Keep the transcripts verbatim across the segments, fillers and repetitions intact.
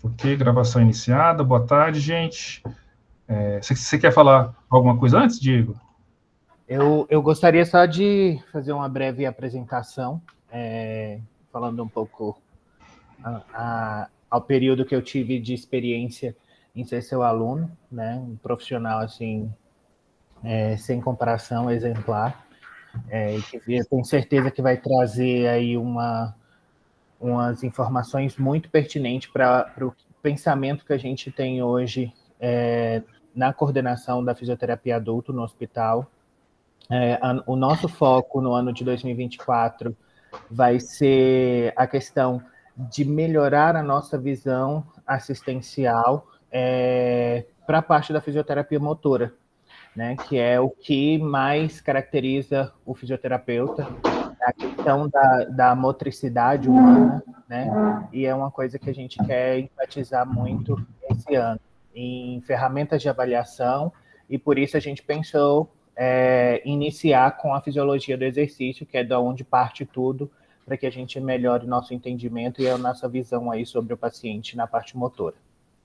Ok, gravação iniciada. Boa tarde, gente. É, você, você quer falar alguma coisa antes, Diego? Eu, eu gostaria só de fazer uma breve apresentação, é, falando um pouco a, a, ao período que eu tive de experiência em ser seu aluno, né? Um profissional assim, é, sem comparação, exemplar, é, que eu tenho certeza que vai trazer aí uma, umas informações muito pertinentes para o pensamento que a gente tem hoje é, na coordenação da fisioterapia adulto no hospital. É, o nosso foco no ano de dois mil e vinte e quatro vai ser a questão de melhorar a nossa visão assistencial é, para a parte da fisioterapia motora, né, que é o que mais caracteriza o fisioterapeuta, a questão da, da motricidade humana, né, e é uma coisa que a gente quer enfatizar muito esse ano, em ferramentas de avaliação, e por isso a gente pensou é, iniciar com a fisiologia do exercício, que é da onde parte tudo, para que a gente melhore nosso entendimento e a nossa visão aí sobre o paciente na parte motora.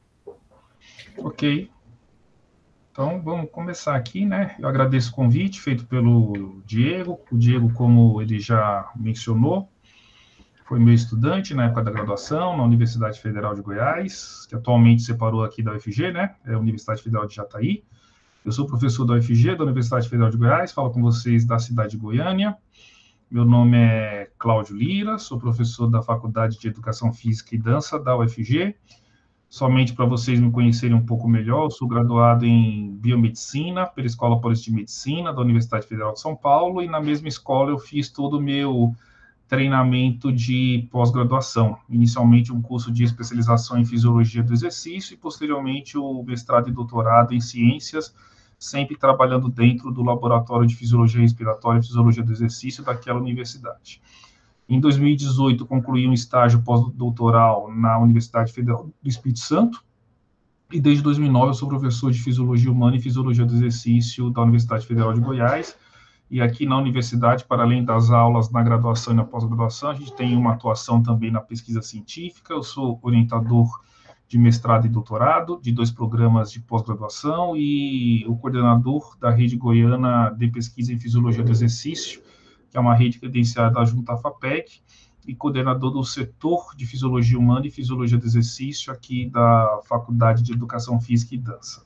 Ok. Então, vamos começar aqui, né? Eu agradeço o convite feito pelo Diego. O Diego, como ele já mencionou, foi meu estudante na época da graduação na Universidade Federal de Goiás, que atualmente separou aqui da U F G, né? É a Universidade Federal de Jataí. Eu sou professor da U F G, da Universidade Federal de Goiás, falo com vocês da cidade de Goiânia. Meu nome é Cláudio Lira, sou professor da Faculdade de Educação Física e Dança da U F G. Somente para vocês me conhecerem um pouco melhor, eu sou graduado em Biomedicina pela Escola Paulista de Medicina da Universidade Federal de São Paulo, e na mesma escola eu fiz todo o meu treinamento de pós-graduação. Inicialmente um curso de especialização em Fisiologia do Exercício e posteriormente o mestrado e doutorado em Ciências, sempre trabalhando dentro do Laboratório de Fisiologia Respiratória e Fisiologia do Exercício daquela universidade. Em dois mil e dezoito, concluí um estágio pós-doutoral na Universidade Federal do Espírito Santo, e desde dois mil e nove eu sou professor de Fisiologia Humana e Fisiologia do Exercício da Universidade Federal de Goiás, e aqui na universidade, para além das aulas na graduação e na pós-graduação, a gente tem uma atuação também na pesquisa científica. Eu sou orientador de mestrado e doutorado, de dois programas de pós-graduação, e o coordenador da Rede Goiana de Pesquisa em Fisiologia do Exercício, que é uma rede credenciada junto à FAPEC, e coordenador do setor de Fisiologia Humana e Fisiologia do Exercício aqui da Faculdade de Educação Física e Dança.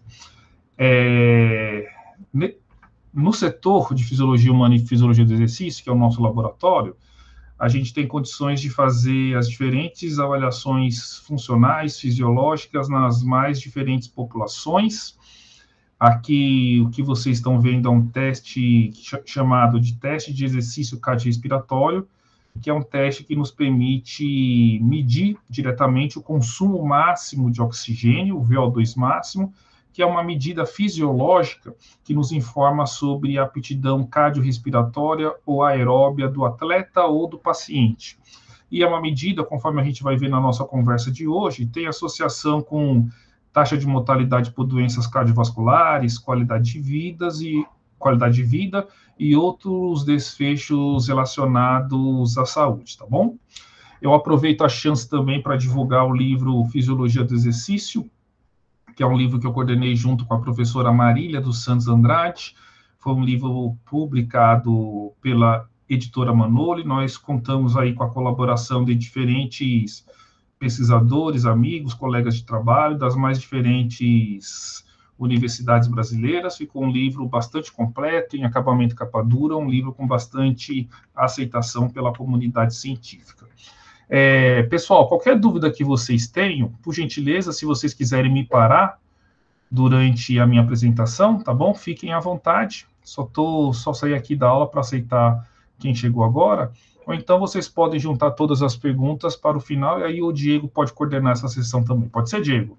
É... No setor de Fisiologia Humana e Fisiologia do Exercício, que é o nosso laboratório, a gente tem condições de fazer as diferentes avaliações funcionais, fisiológicas, nas mais diferentes populações. Aqui, o que vocês estão vendo é um teste chamado de teste de exercício cardiorrespiratório, que é um teste que nos permite medir diretamente o consumo máximo de oxigênio, o V O dois máximo, que é uma medida fisiológica que nos informa sobre a aptidão cardiorrespiratória ou aeróbia do atleta ou do paciente. E é uma medida, conforme a gente vai ver na nossa conversa de hoje, tem associação com taxa de mortalidade por doenças cardiovasculares, qualidade de vidas e qualidade de vida e outros desfechos relacionados à saúde, tá bom? Eu aproveito a chance também para divulgar o livro Fisiologia do Exercício, que é um livro que eu coordenei junto com a professora Marília dos Santos Andrade. Foi um livro publicado pela editora Manoli. Nós contamos aí com a colaboração de diferentes pesquisadores, amigos, colegas de trabalho das mais diferentes universidades brasileiras. Ficou um livro bastante completo, em acabamento capa dura, um livro com bastante aceitação pela comunidade científica. É, pessoal, qualquer dúvida que vocês tenham, por gentileza, se vocês quiserem me parar durante a minha apresentação, tá bom? Fiquem à vontade. Só tô, só sair aqui da aula para aceitar quem chegou agora. Ou então vocês podem juntar todas as perguntas para o final, e aí o Diego pode coordenar essa sessão também. Pode ser, Diego?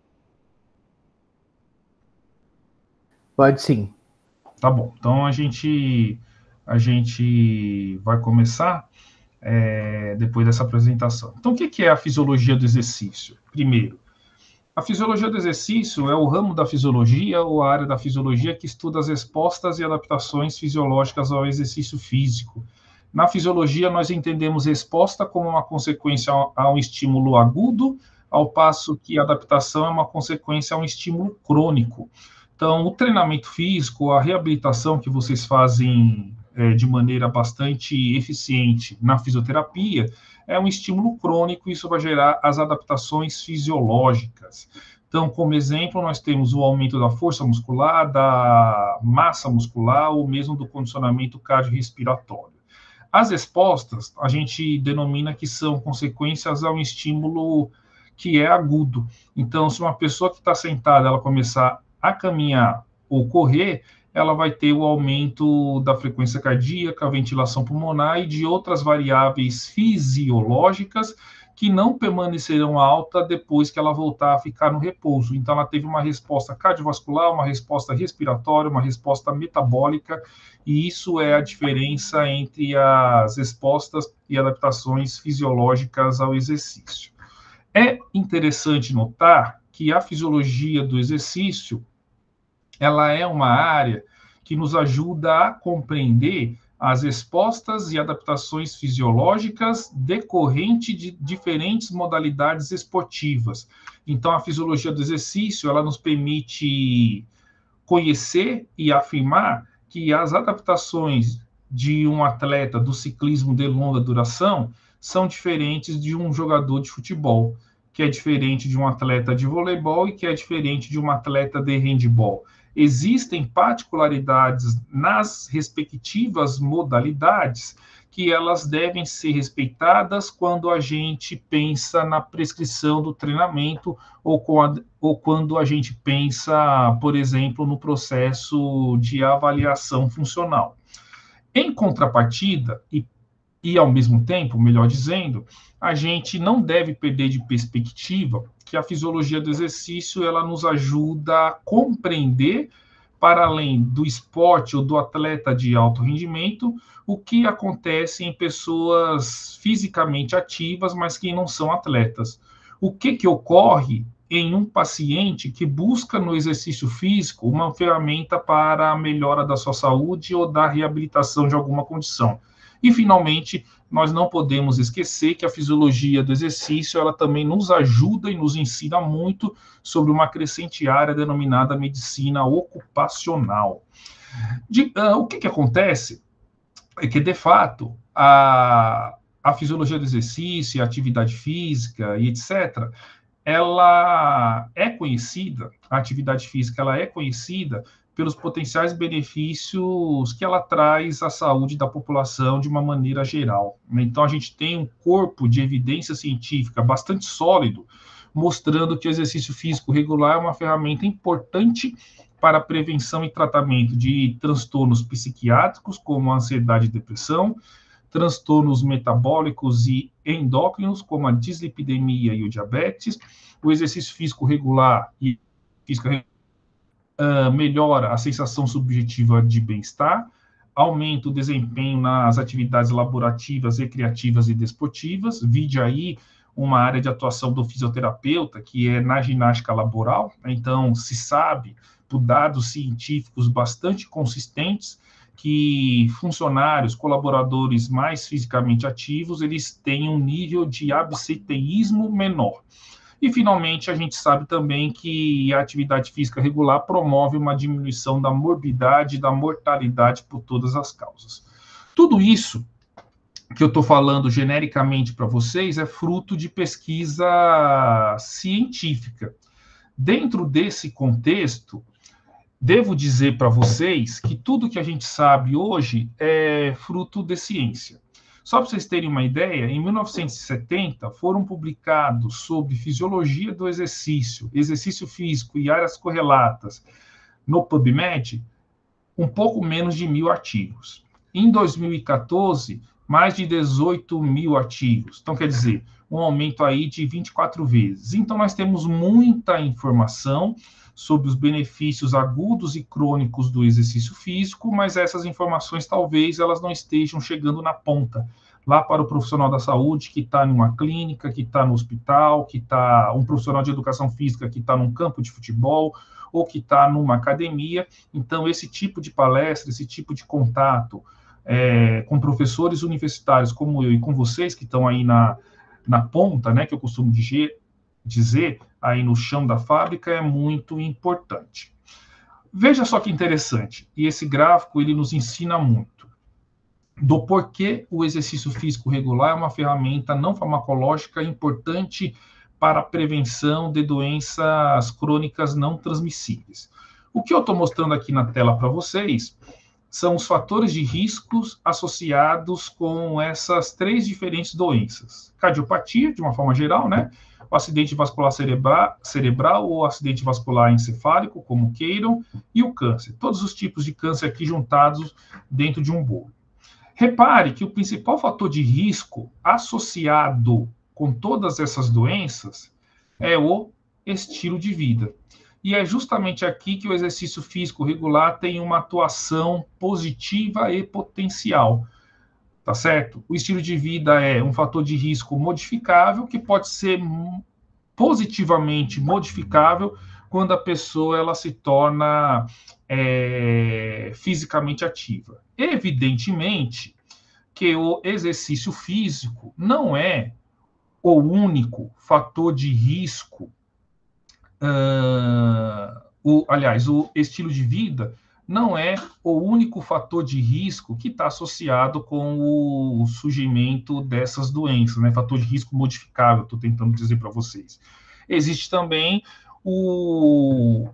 Pode sim. Tá bom. Então a gente, a gente vai começar é, depois dessa apresentação. Então, o que é a fisiologia do exercício? Primeiro, a fisiologia do exercício é o ramo da fisiologia ou a área da fisiologia que estuda as respostas e adaptações fisiológicas ao exercício físico. Na fisiologia, nós entendemos resposta como uma consequência a um estímulo agudo, ao passo que a adaptação é uma consequência a um estímulo crônico. Então, o treinamento físico, a reabilitação que vocês fazem é, de maneira bastante eficiente na fisioterapia, é um estímulo crônico, e isso vai gerar as adaptações fisiológicas. Então, como exemplo, nós temos o aumento da força muscular, da massa muscular, ou mesmo do condicionamento cardiorrespiratório. As respostas, a gente denomina que são consequências a um estímulo que é agudo. Então, se uma pessoa que está sentada, ela começar a caminhar ou correr, ela vai ter o aumento da frequência cardíaca, a ventilação pulmonar e de outras variáveis fisiológicas que não permanecerão alta depois que ela voltar a ficar no repouso. Então, ela teve uma resposta cardiovascular, uma resposta respiratória, uma resposta metabólica, e isso é a diferença entre as respostas e adaptações fisiológicas ao exercício. É interessante notar que a fisiologia do exercício, ela é uma área que nos ajuda a compreender as respostas e adaptações fisiológicas decorrentes de diferentes modalidades esportivas. Então, a fisiologia do exercício, ela nos permite conhecer e afirmar que as adaptações de um atleta do ciclismo de longa duração são diferentes de um jogador de futebol, que é diferente de um atleta de voleibol e que é diferente de um atleta de handebol. Existem particularidades nas respectivas modalidades que elas devem ser respeitadas quando a gente pensa na prescrição do treinamento ou, quando, ou quando a gente pensa, por exemplo, no processo de avaliação funcional. Em contrapartida, e, e ao mesmo tempo, melhor dizendo, a gente não deve perder de perspectiva que a fisiologia do exercício ela nos ajuda a compreender, para além do esporte ou do atleta de alto rendimento, o que acontece em pessoas fisicamente ativas, mas que não são atletas. O que, que ocorre em um paciente que busca no exercício físico uma ferramenta para a melhora da sua saúde ou da reabilitação de alguma condição. E, finalmente, nós não podemos esquecer que a fisiologia do exercício ela também nos ajuda e nos ensina muito sobre uma crescente área denominada medicina ocupacional. De, uh, o que, que acontece é que, de fato, a, a fisiologia do exercício, a atividade física e etcétera, ela é conhecida, a atividade física ela é conhecida pelos potenciais benefícios que ela traz à saúde da população de uma maneira geral. Então, a gente tem um corpo de evidência científica bastante sólido, mostrando que o exercício físico regular é uma ferramenta importante para a prevenção e tratamento de transtornos psiquiátricos, como a ansiedade e depressão, transtornos metabólicos e endócrinos, como a dislipidemia e o diabetes. O exercício físico regular e física regular Uh, melhora a sensação subjetiva de bem-estar, aumenta o desempenho nas atividades laborativas, recreativas e desportivas, vide aí uma área de atuação do fisioterapeuta, que é na ginástica laboral. Então, se sabe, por dados científicos bastante consistentes, que funcionários, colaboradores mais fisicamente ativos, eles têm um nível de absenteísmo menor. E, finalmente, a gente sabe também que a atividade física regular promove uma diminuição da morbidade e da mortalidade por todas as causas. Tudo isso que eu estou falando genericamente para vocês é fruto de pesquisa científica. Dentro desse contexto, devo dizer para vocês que tudo que a gente sabe hoje é fruto de ciência. Só para vocês terem uma ideia, em mil novecentos e setenta foram publicados sobre fisiologia do exercício, exercício físico e áreas correlatas no PubMed um pouco menos de mil artigos. Em dois mil e quatorze, mais de dezoito mil artigos. Então, quer dizer, um aumento aí de vinte e quatro vezes. Então, nós temos muita informação sobre os benefícios agudos e crônicos do exercício físico, mas essas informações talvez elas não estejam chegando na ponta, lá para o profissional da saúde que está numa clínica, que está no hospital, que está um profissional de educação física que está num campo de futebol ou que está numa academia. Então, esse tipo de palestra, esse tipo de contato é, com professores universitários como eu e com vocês que estão aí na, na ponta, né, que eu costumo dizer, dizer, aí no chão da fábrica é muito importante. Veja só que interessante, e esse gráfico ele nos ensina muito do porquê o exercício físico regular é uma ferramenta não farmacológica importante para a prevenção de doenças crônicas não transmissíveis. O que eu estou mostrando aqui na tela para vocês são os fatores de riscos associados com essas três diferentes doenças. Cardiopatia, de uma forma geral, né? O acidente vascular cerebral, cerebral ou acidente vascular encefálico, como queiram, e o câncer. Todos os tipos de câncer aqui juntados dentro de um bolo. Repare que o principal fator de risco associado com todas essas doenças é o estilo de vida. E é justamente aqui que o exercício físico regular tem uma atuação positiva e potencial. Tá certo? O estilo de vida é um fator de risco modificável que pode ser positivamente modificável quando a pessoa ela se torna é, fisicamente ativa. Evidentemente que o exercício físico não é o único fator de risco, uh, o, aliás, o estilo de vida não é o único fator de risco que está associado com o surgimento dessas doenças, né? Fator de risco modificável, estou tentando dizer para vocês. Existe também o,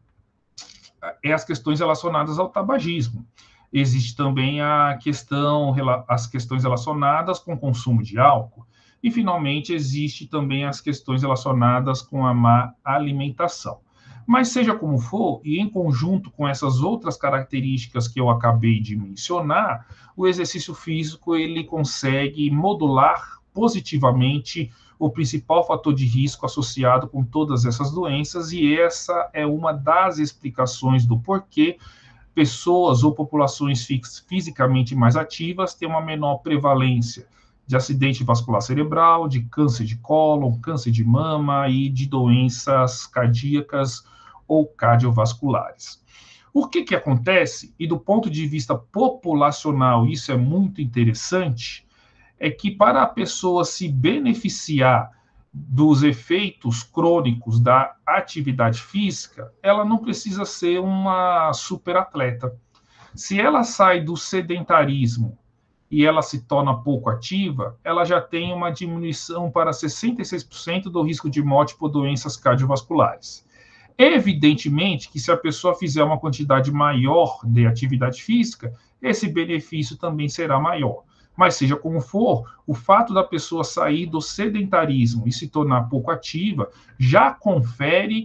as questões relacionadas ao tabagismo. Existe também a questão, as questões relacionadas com o consumo de álcool. E, finalmente, existe também as questões relacionadas com a má alimentação. Mas, seja como for, e em conjunto com essas outras características que eu acabei de mencionar, o exercício físico ele consegue modular positivamente o principal fator de risco associado com todas essas doenças, e essa é uma das explicações do porquê pessoas ou populações fisicamente mais ativas têm uma menor prevalência de acidente vascular cerebral, de câncer de cólon, câncer de mama e de doenças cardíacas ou cardiovasculares. O que que acontece, e do ponto de vista populacional isso é muito interessante, é que para a pessoa se beneficiar dos efeitos crônicos da atividade física, ela não precisa ser uma superatleta. Se ela sai do sedentarismo e ela se torna pouco ativa, ela já tem uma diminuição para sessenta e seis por cento do risco de morte por doenças cardiovasculares. Evidentemente que se a pessoa fizer uma quantidade maior de atividade física, esse benefício também será maior. Mas seja como for, o fato da pessoa sair do sedentarismo e se tornar pouco ativa já confere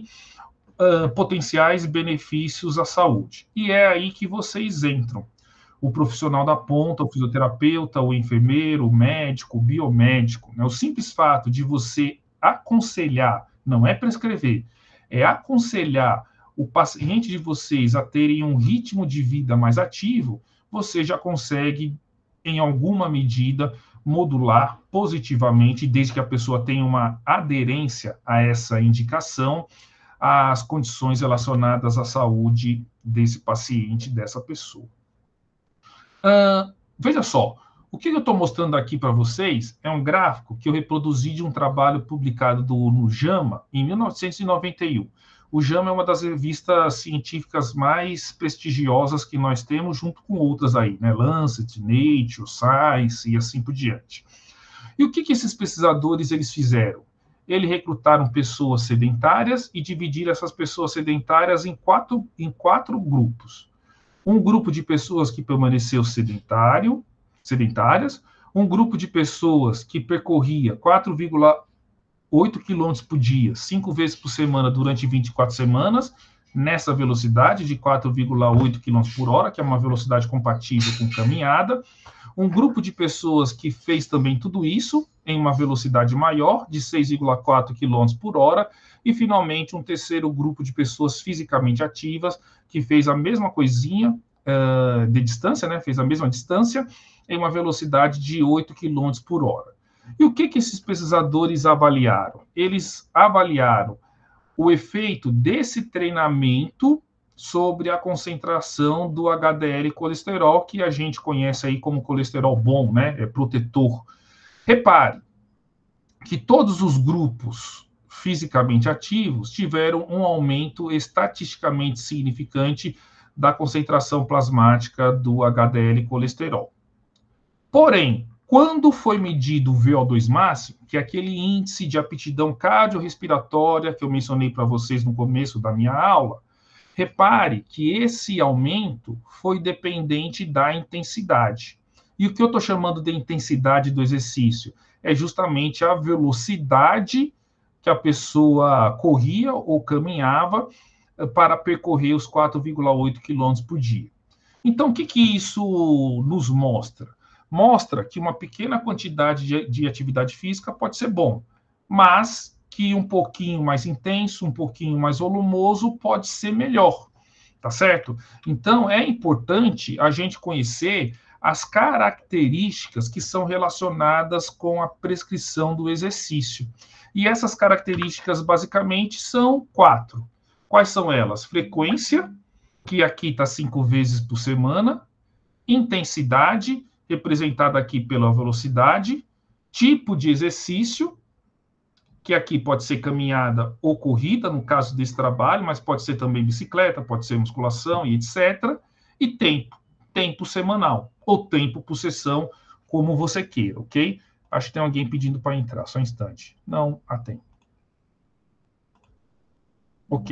uh, potenciais benefícios à saúde. E é aí que vocês entram. O profissional da ponta, o fisioterapeuta, o enfermeiro, o médico, o biomédico. Né? O simples fato de você aconselhar, não é prescrever, é aconselhar o paciente de vocês a terem um ritmo de vida mais ativo, você já consegue, em alguma medida, modular positivamente, desde que a pessoa tenha uma aderência a essa indicação, as condições relacionadas à saúde desse paciente, dessa pessoa. Uh, veja só, o que eu estou mostrando aqui para vocês é um gráfico que eu reproduzi de um trabalho publicado do, no JAMA em mil novecentos e noventa e um. O JAMA é uma das revistas científicas mais prestigiosas que nós temos, junto com outras aí, né? Lancet, Nature, Science e assim por diante. E o que, que esses pesquisadores eles fizeram? Eles recrutaram pessoas sedentárias e dividiram essas pessoas sedentárias em quatro, em quatro grupos. Um grupo de pessoas que permaneceu sedentário, sedentárias, um grupo de pessoas que percorria quatro vírgula oito quilômetros por dia, cinco vezes por semana durante vinte e quatro semanas, nessa velocidade de quatro vírgula oito quilômetros por hora, que é uma velocidade compatível com caminhada. Um grupo de pessoas que fez também tudo isso em uma velocidade maior, de seis vírgula quatro quilômetros por hora. E, finalmente, um terceiro grupo de pessoas fisicamente ativas, que fez a mesma coisinha uh, de distância, né? Fez a mesma distância em uma velocidade de oito quilômetros por hora. E o que, que esses pesquisadores avaliaram? Eles avaliaram o efeito desse treinamento sobre a concentração do H D L colesterol, que a gente conhece aí como colesterol bom, né? É protetor. Repare que todos os grupos fisicamente ativos tiveram um aumento estatisticamente significante da concentração plasmática do H D L colesterol. Porém, quando foi medido o V O dois máximo, que é aquele índice de aptidão cardiorrespiratória que eu mencionei para vocês no começo da minha aula, repare que esse aumento foi dependente da intensidade. E o que eu estou chamando de intensidade do exercício? É justamente a velocidade que a pessoa corria ou caminhava para percorrer os quatro vírgula oito quilômetros por dia. Então, o que, que isso nos mostra? Mostra que uma pequena quantidade de, de atividade física pode ser bom, mas que um pouquinho mais intenso, um pouquinho mais volumoso pode ser melhor, tá certo? Então, é importante a gente conhecer as características que são relacionadas com a prescrição do exercício. E essas características, basicamente, são quatro. Quais são elas? Frequência, que aqui está cinco vezes por semana. Intensidade, representada aqui pela velocidade. Tipo de exercício, que aqui pode ser caminhada ou corrida, no caso desse trabalho, mas pode ser também bicicleta, pode ser musculação e etcétera. E tempo, tempo semanal, ou tempo por sessão, como você queira, ok? Acho que tem alguém pedindo para entrar, só um instante. Não, ah, tem. Ok.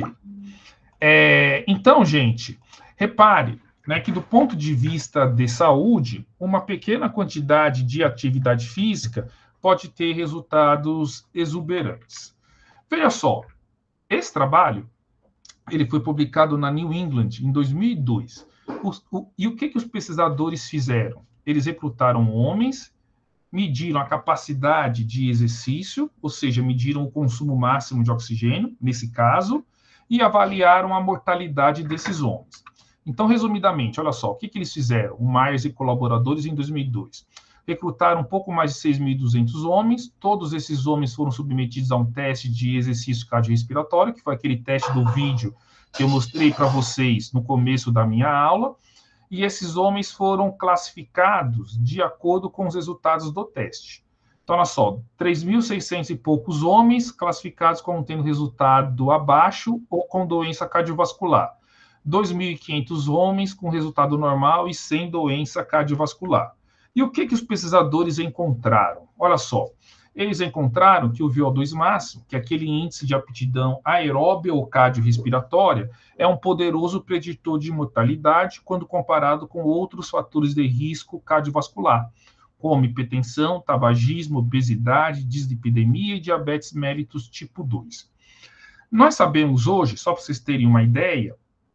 É, então, gente, repare, né, que do ponto de vista de saúde, uma pequena quantidade de atividade física pode ter resultados exuberantes. Veja só, esse trabalho ele foi publicado na New England em dois mil e dois. Os, o, e o que, que os pesquisadores fizeram? Eles recrutaram homens, mediram a capacidade de exercício, ou seja, mediram o consumo máximo de oxigênio, nesse caso, e avaliaram a mortalidade desses homens. Então, resumidamente, olha só, o que, que eles fizeram, o Myers e colaboradores, em dois mil e dois? Recrutaram um pouco mais de seis mil e duzentos homens, todos esses homens foram submetidos a um teste de exercício cardiorrespiratório, que foi aquele teste do vídeo que eu mostrei para vocês no começo da minha aula, e esses homens foram classificados de acordo com os resultados do teste. Então, olha só, três mil e seiscentos e poucos homens classificados como tendo resultado abaixo ou com doença cardiovascular. dois mil e quinhentos homens com resultado normal e sem doença cardiovascular. E o que, que os pesquisadores encontraram? Olha só, eles encontraram que o V O dois máximo, que é aquele índice de aptidão aeróbia ou cardiorrespiratória, é um poderoso preditor de mortalidade quando comparado com outros fatores de risco cardiovascular, como hipertensão, tabagismo, obesidade, dislipidemia e diabetes mellitus tipo dois. Nós sabemos hoje, só para vocês terem uma ideia,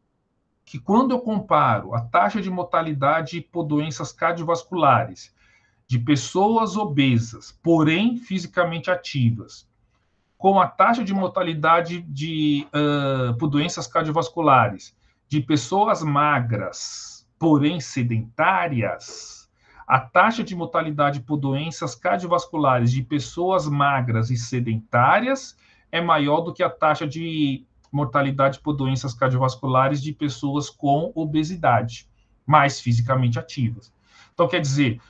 que quando eu comparo a taxa de mortalidade por doenças cardiovasculares de pessoas obesas, porém fisicamente ativas, com a taxa de mortalidade de, uh, por doenças cardiovasculares de pessoas magras, porém sedentárias, a taxa de mortalidade por doenças cardiovasculares de pessoas magras e sedentárias é maior do que a taxa de mortalidade por doenças cardiovasculares de pessoas com obesidade, mais fisicamente ativas. Então, quer dizer,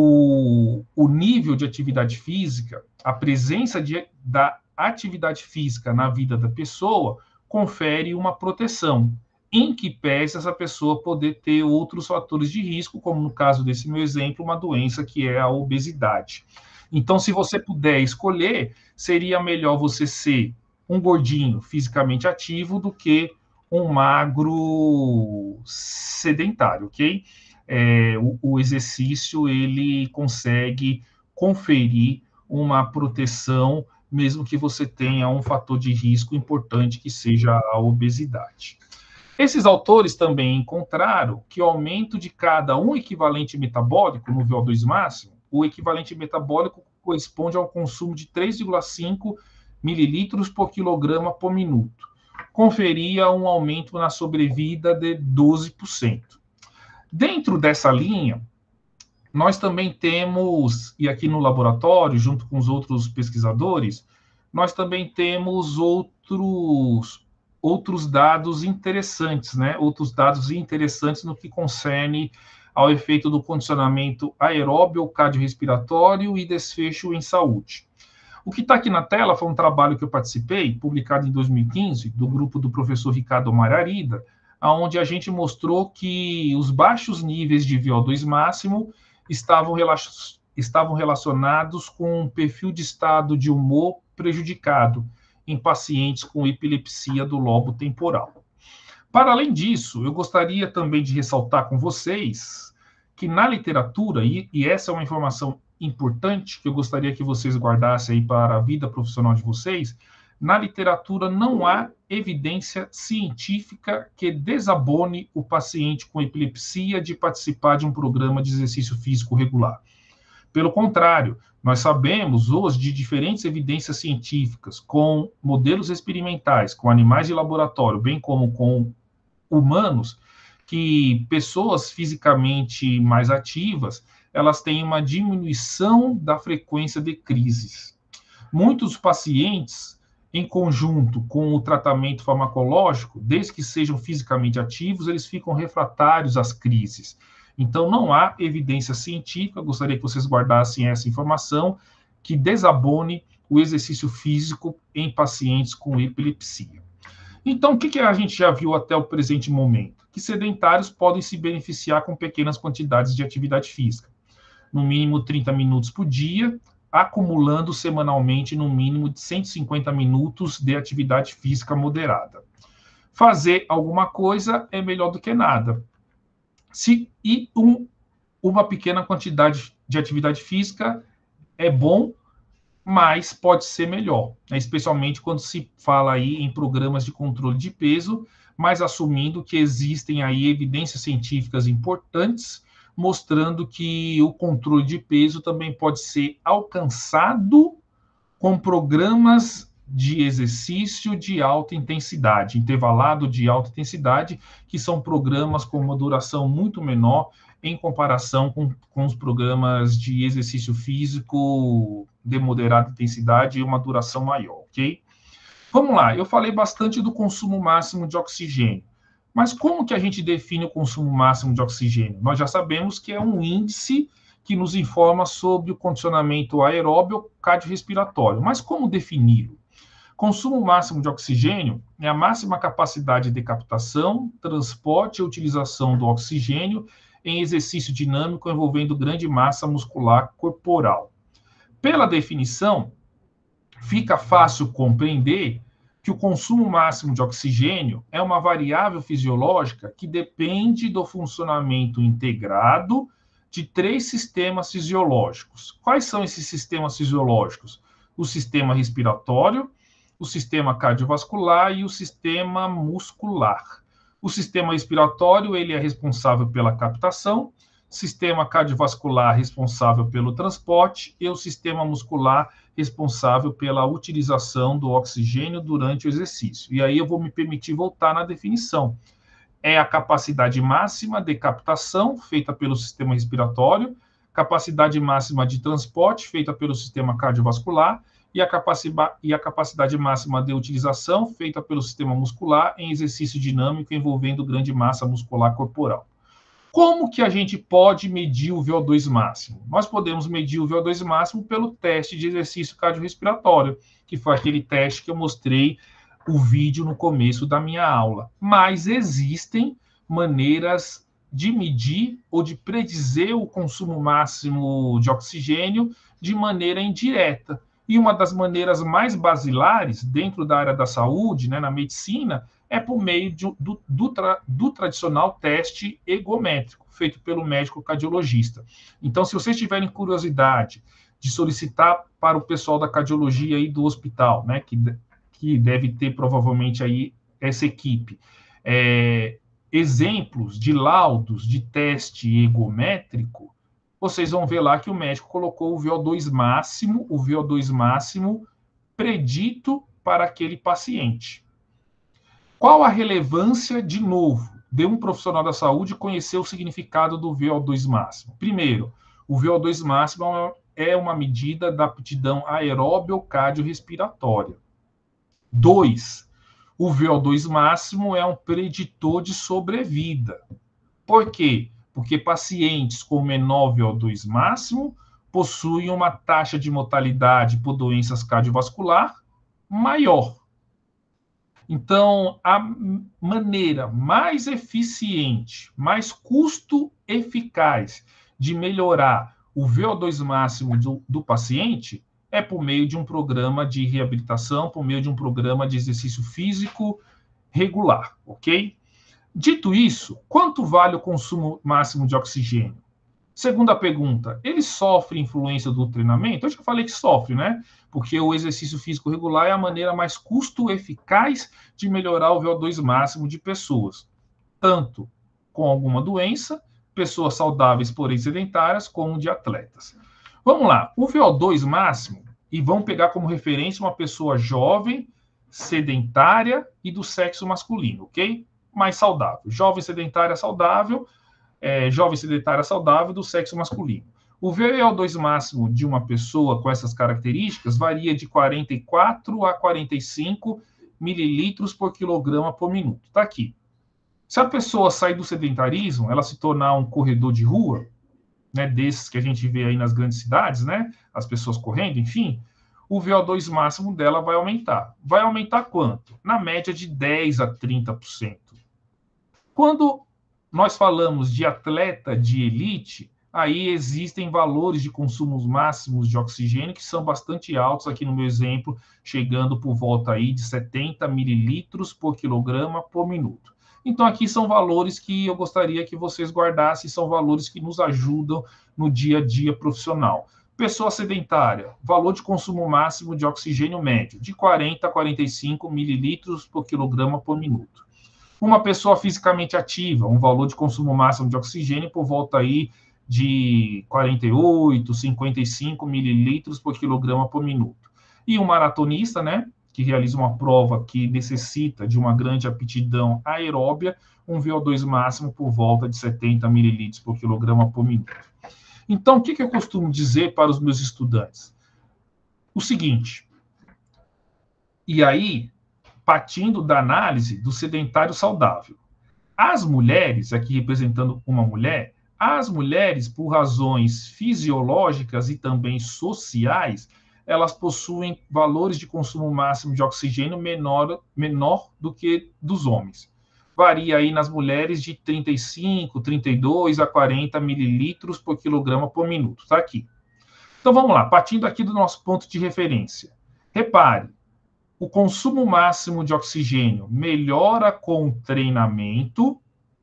o, o nível de atividade física, a presença de, da atividade física na vida da pessoa, confere uma proteção, em que pese essa pessoa poder ter outros fatores de risco, como no caso desse meu exemplo, uma doença que é a obesidade. Então, se você puder escolher, seria melhor você ser um gordinho fisicamente ativo do que um magro sedentário, ok? É, o, o exercício, ele consegue conferir uma proteção, mesmo que você tenha um fator de risco importante, que seja a obesidade. Esses autores também encontraram que o aumento de cada um equivalente metabólico no V O dois máximo, o equivalente metabólico corresponde ao consumo de três vírgula cinco mililitros por quilograma por minuto. Conferia um aumento na sobrevida de doze por cento. Dentro dessa linha, nós também temos, e aqui no laboratório, junto com os outros pesquisadores, nós também temos outros, outros dados interessantes, né? Outros dados interessantes no que concerne ao efeito do condicionamento aeróbio cardiorrespiratório e desfecho em saúde. O que está aqui na tela foi um trabalho que eu participei, publicado em dois mil e quinze, do grupo do professor Ricardo Mararida, onde a gente mostrou que os baixos níveis de V O dois máximo estavam, estavam relacionados com um perfil de estado de humor prejudicado em pacientes com epilepsia do lobo temporal. Para além disso, eu gostaria também de ressaltar com vocês que na literatura, e, e essa é uma informação importante que eu gostaria que vocês guardassem aí para a vida profissional de vocês, na literatura não há evidência científica que desabone o paciente com epilepsia de participar de um programa de exercício físico regular. Pelo contrário, nós sabemos hoje de diferentes evidências científicas com modelos experimentais, com animais de laboratório, bem como com humanos, que pessoas fisicamente mais ativas, elas têm uma diminuição da frequência de crises. Muitos pacientes, em conjunto com o tratamento farmacológico, desde que sejam fisicamente ativos, eles ficam refratários às crises. Então, não há evidência científica, gostaria que vocês guardassem essa informação, que desabone o exercício físico em pacientes com epilepsia. Então, o que a gente já viu até o presente momento? Que sedentários podem se beneficiar com pequenas quantidades de atividade física. No mínimo trinta minutos por dia, acumulando semanalmente no mínimo de cento e cinquenta minutos de atividade física moderada. Fazer alguma coisa é melhor do que nada. Se, e um, uma pequena quantidade de atividade física é bom, mas pode ser melhor, né? Especialmente quando se fala aí em programas de controle de peso, mas assumindo que existem aí evidências científicas importantes mostrando que o controle de peso também pode ser alcançado com programas de exercício de alta intensidade, intervalado de alta intensidade, que são programas com uma duração muito menor em comparação com, com os programas de exercício físico de moderada intensidade e uma duração maior, ok? Vamos lá, eu falei bastante do consumo máximo de oxigênio. Mas como que a gente define o consumo máximo de oxigênio? Nós já sabemos que é um índice que nos informa sobre o condicionamento aeróbio cardiorrespiratório. Mas como defini-lo? Consumo máximo de oxigênio é a máxima capacidade de captação, transporte e utilização do oxigênio em exercício dinâmico envolvendo grande massa muscular corporal. Pela definição, fica fácil compreender que o consumo máximo de oxigênio é uma variável fisiológica que depende do funcionamento integrado de três sistemas fisiológicos. Quais são esses sistemas fisiológicos? O sistema respiratório, o sistema cardiovascular e o sistema muscular. O sistema respiratório, ele é responsável pela captação, o sistema cardiovascular responsável pelo transporte e o sistema muscular responsável pela utilização do oxigênio durante o exercício. E aí eu vou me permitir voltar na definição. É a capacidade máxima de captação, feita pelo sistema respiratório, capacidade máxima de transporte, feita pelo sistema cardiovascular, e a, capacidade, e a capacidade máxima de utilização, feita pelo sistema muscular, em exercício dinâmico envolvendo grande massa muscular corporal. Como que a gente pode medir o V O dois máximo? Nós podemos medir o V O dois máximo pelo teste de exercício cardiorrespiratório, que foi aquele teste que eu mostrei o vídeo no começo da minha aula. Mas existem maneiras de medir ou de predizer o consumo máximo de oxigênio de maneira indireta. E uma das maneiras mais basilares dentro da área da saúde, né, na medicina, é por meio de, do, do, tra, do tradicional teste egométrico, feito pelo médico cardiologista. Então, se vocês tiverem curiosidade de solicitar para o pessoal da cardiologia aí do hospital, né, que, que deve ter provavelmente aí essa equipe, é, exemplos de laudos de teste egométrico, vocês vão ver lá que o médico colocou o V O dois máximo, o V O dois máximo predito para aquele paciente. Qual a relevância, de novo, de um profissional da saúde conhecer o significado do V O dois máximo? Primeiro, o V O dois máximo é uma medida da aptidão aeróbio cardiorrespiratória. Dois, o V O dois máximo é um preditor de sobrevida. Por quê? Porque pacientes com menor V O dois máximo possuem uma taxa de mortalidade por doenças cardiovasculares maior. Então, a maneira mais eficiente, mais custo-eficaz de melhorar o V O dois máximo do, do paciente é por meio de um programa de reabilitação, por meio de um programa de exercício físico regular, ok? Dito isso, quanto vale o consumo máximo de oxigênio? Segunda pergunta, ele sofre influência do treinamento? Eu já falei que sofre, né? Porque o exercício físico regular é a maneira mais custo-eficaz de melhorar o V O dois máximo de pessoas, tanto com alguma doença, pessoas saudáveis, porém sedentárias, como de atletas. Vamos lá, o V O dois máximo, e vamos pegar como referência uma pessoa jovem, sedentária e do sexo masculino, ok? Mais saudável. Jovem, sedentária, saudável, é, jovem, sedentária, saudável do sexo masculino. O V O dois máximo de uma pessoa com essas características varia de quarenta e quatro a quarenta e cinco mililitros por quilograma por minuto. Está aqui. Se a pessoa sair do sedentarismo, ela se tornar um corredor de rua, né, desses que a gente vê aí nas grandes cidades, né, as pessoas correndo, enfim, o V O dois máximo dela vai aumentar. Vai aumentar quanto? Na média de dez a trinta por cento. Quando nós falamos de atleta de elite, aí existem valores de consumos máximos de oxigênio que são bastante altos, aqui no meu exemplo, chegando por volta aí de setenta mililitros por quilograma por minuto. Então, aqui são valores que eu gostaria que vocês guardassem, são valores que nos ajudam no dia a dia profissional. Pessoa sedentária, valor de consumo máximo de oxigênio médio, de quarenta a quarenta e cinco mililitros por quilograma por minuto. Uma pessoa fisicamente ativa, um valor de consumo máximo de oxigênio por volta aí de quarenta e oito, cinquenta e cinco mililitros por quilograma por minuto. E um maratonista, né, que realiza uma prova que necessita de uma grande aptidão aeróbia, um V O dois máximo por volta de setenta mililitros por quilograma por minuto. Então, o que, que eu costumo dizer para os meus estudantes? O seguinte, e aí, partindo da análise do sedentário saudável. As mulheres, aqui representando uma mulher, as mulheres, por razões fisiológicas e também sociais, elas possuem valores de consumo máximo de oxigênio menor, menor do que dos homens. Varia aí nas mulheres de trinta e cinco, trinta e dois a quarenta mililitros por quilograma por minuto. Está aqui. Então vamos lá, partindo aqui do nosso ponto de referência. Repare, o consumo máximo de oxigênio melhora com o treinamento,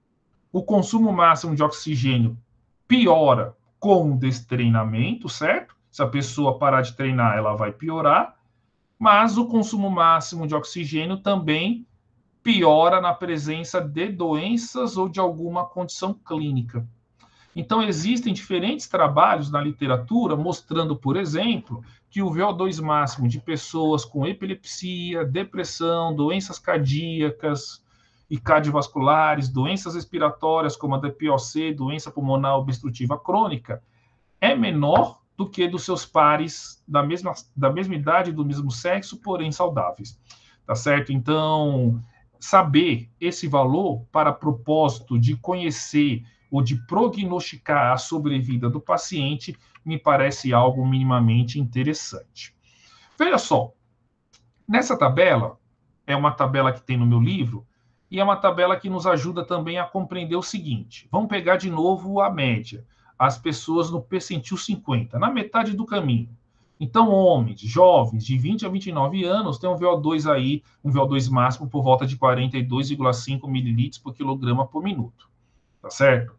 o consumo máximo de oxigênio piora com o destreinamento, certo? Se a pessoa parar de treinar, ela vai piorar, mas o consumo máximo de oxigênio também piora na presença de doenças ou de alguma condição clínica. Então, existem diferentes trabalhos na literatura mostrando, por exemplo, que o V O dois máximo de pessoas com epilepsia, depressão, doenças cardíacas e cardiovasculares, doenças respiratórias como a D P O C, doença pulmonar obstrutiva crônica, é menor do que dos seus pares da mesma, da mesma idade, do mesmo sexo, porém saudáveis. Tá certo? Então, saber esse valor para propósito de conhecer ou de prognosticar a sobrevida do paciente me parece algo minimamente interessante. Veja só, nessa tabela, é uma tabela que tem no meu livro, e é uma tabela que nos ajuda também a compreender o seguinte. Vamos pegar de novo a média, as pessoas no percentil cinquenta, na metade do caminho. Então, homens, jovens, de vinte a vinte e nove anos, tem um V O dois aí, um V O dois máximo por volta de quarenta e dois vírgula cinco mililitros por quilograma por minuto. Tá certo?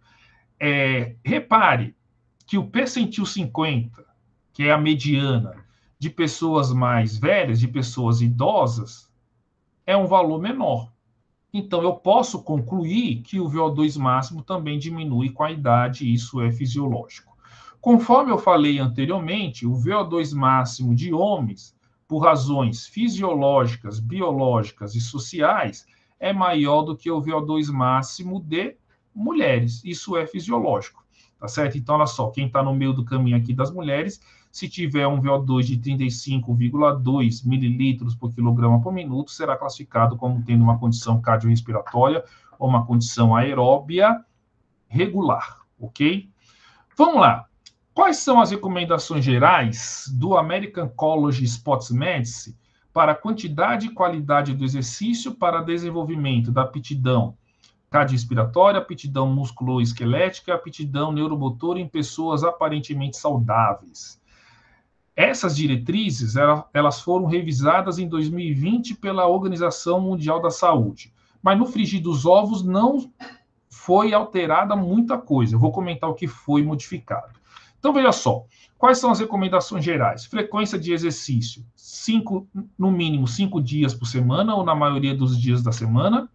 É, repare que o percentil cinquenta, que é a mediana de pessoas mais velhas, de pessoas idosas, é um valor menor. Então, eu posso concluir que o V O dois máximo também diminui com a idade, e isso é fisiológico. Conforme eu falei anteriormente, o V O dois máximo de homens, por razões fisiológicas, biológicas e sociais, é maior do que o V O dois máximo de mulheres. Isso é fisiológico, tá certo? Então, olha só, quem está no meio do caminho aqui das mulheres, se tiver um V O dois de trinta e cinco vírgula dois mililitros por quilograma por minuto, será classificado como tendo uma condição cardiorrespiratória ou uma condição aeróbia regular, ok? Vamos lá. Quais são as recomendações gerais do American College of Sports Medicine para a quantidade e qualidade do exercício para desenvolvimento da aptidão cardiorrespiratória, aptidão musculoesquelética e aptidão neuromotora em pessoas aparentemente saudáveis? Essas diretrizes, elas foram revisadas em dois mil e vinte pela Organização Mundial da Saúde, mas no frigir dos ovos não foi alterada muita coisa. Eu vou comentar o que foi modificado. Então, veja só, quais são as recomendações gerais? Frequência de exercício, cinco, no mínimo cinco dias por semana, ou na maioria dos dias da semana.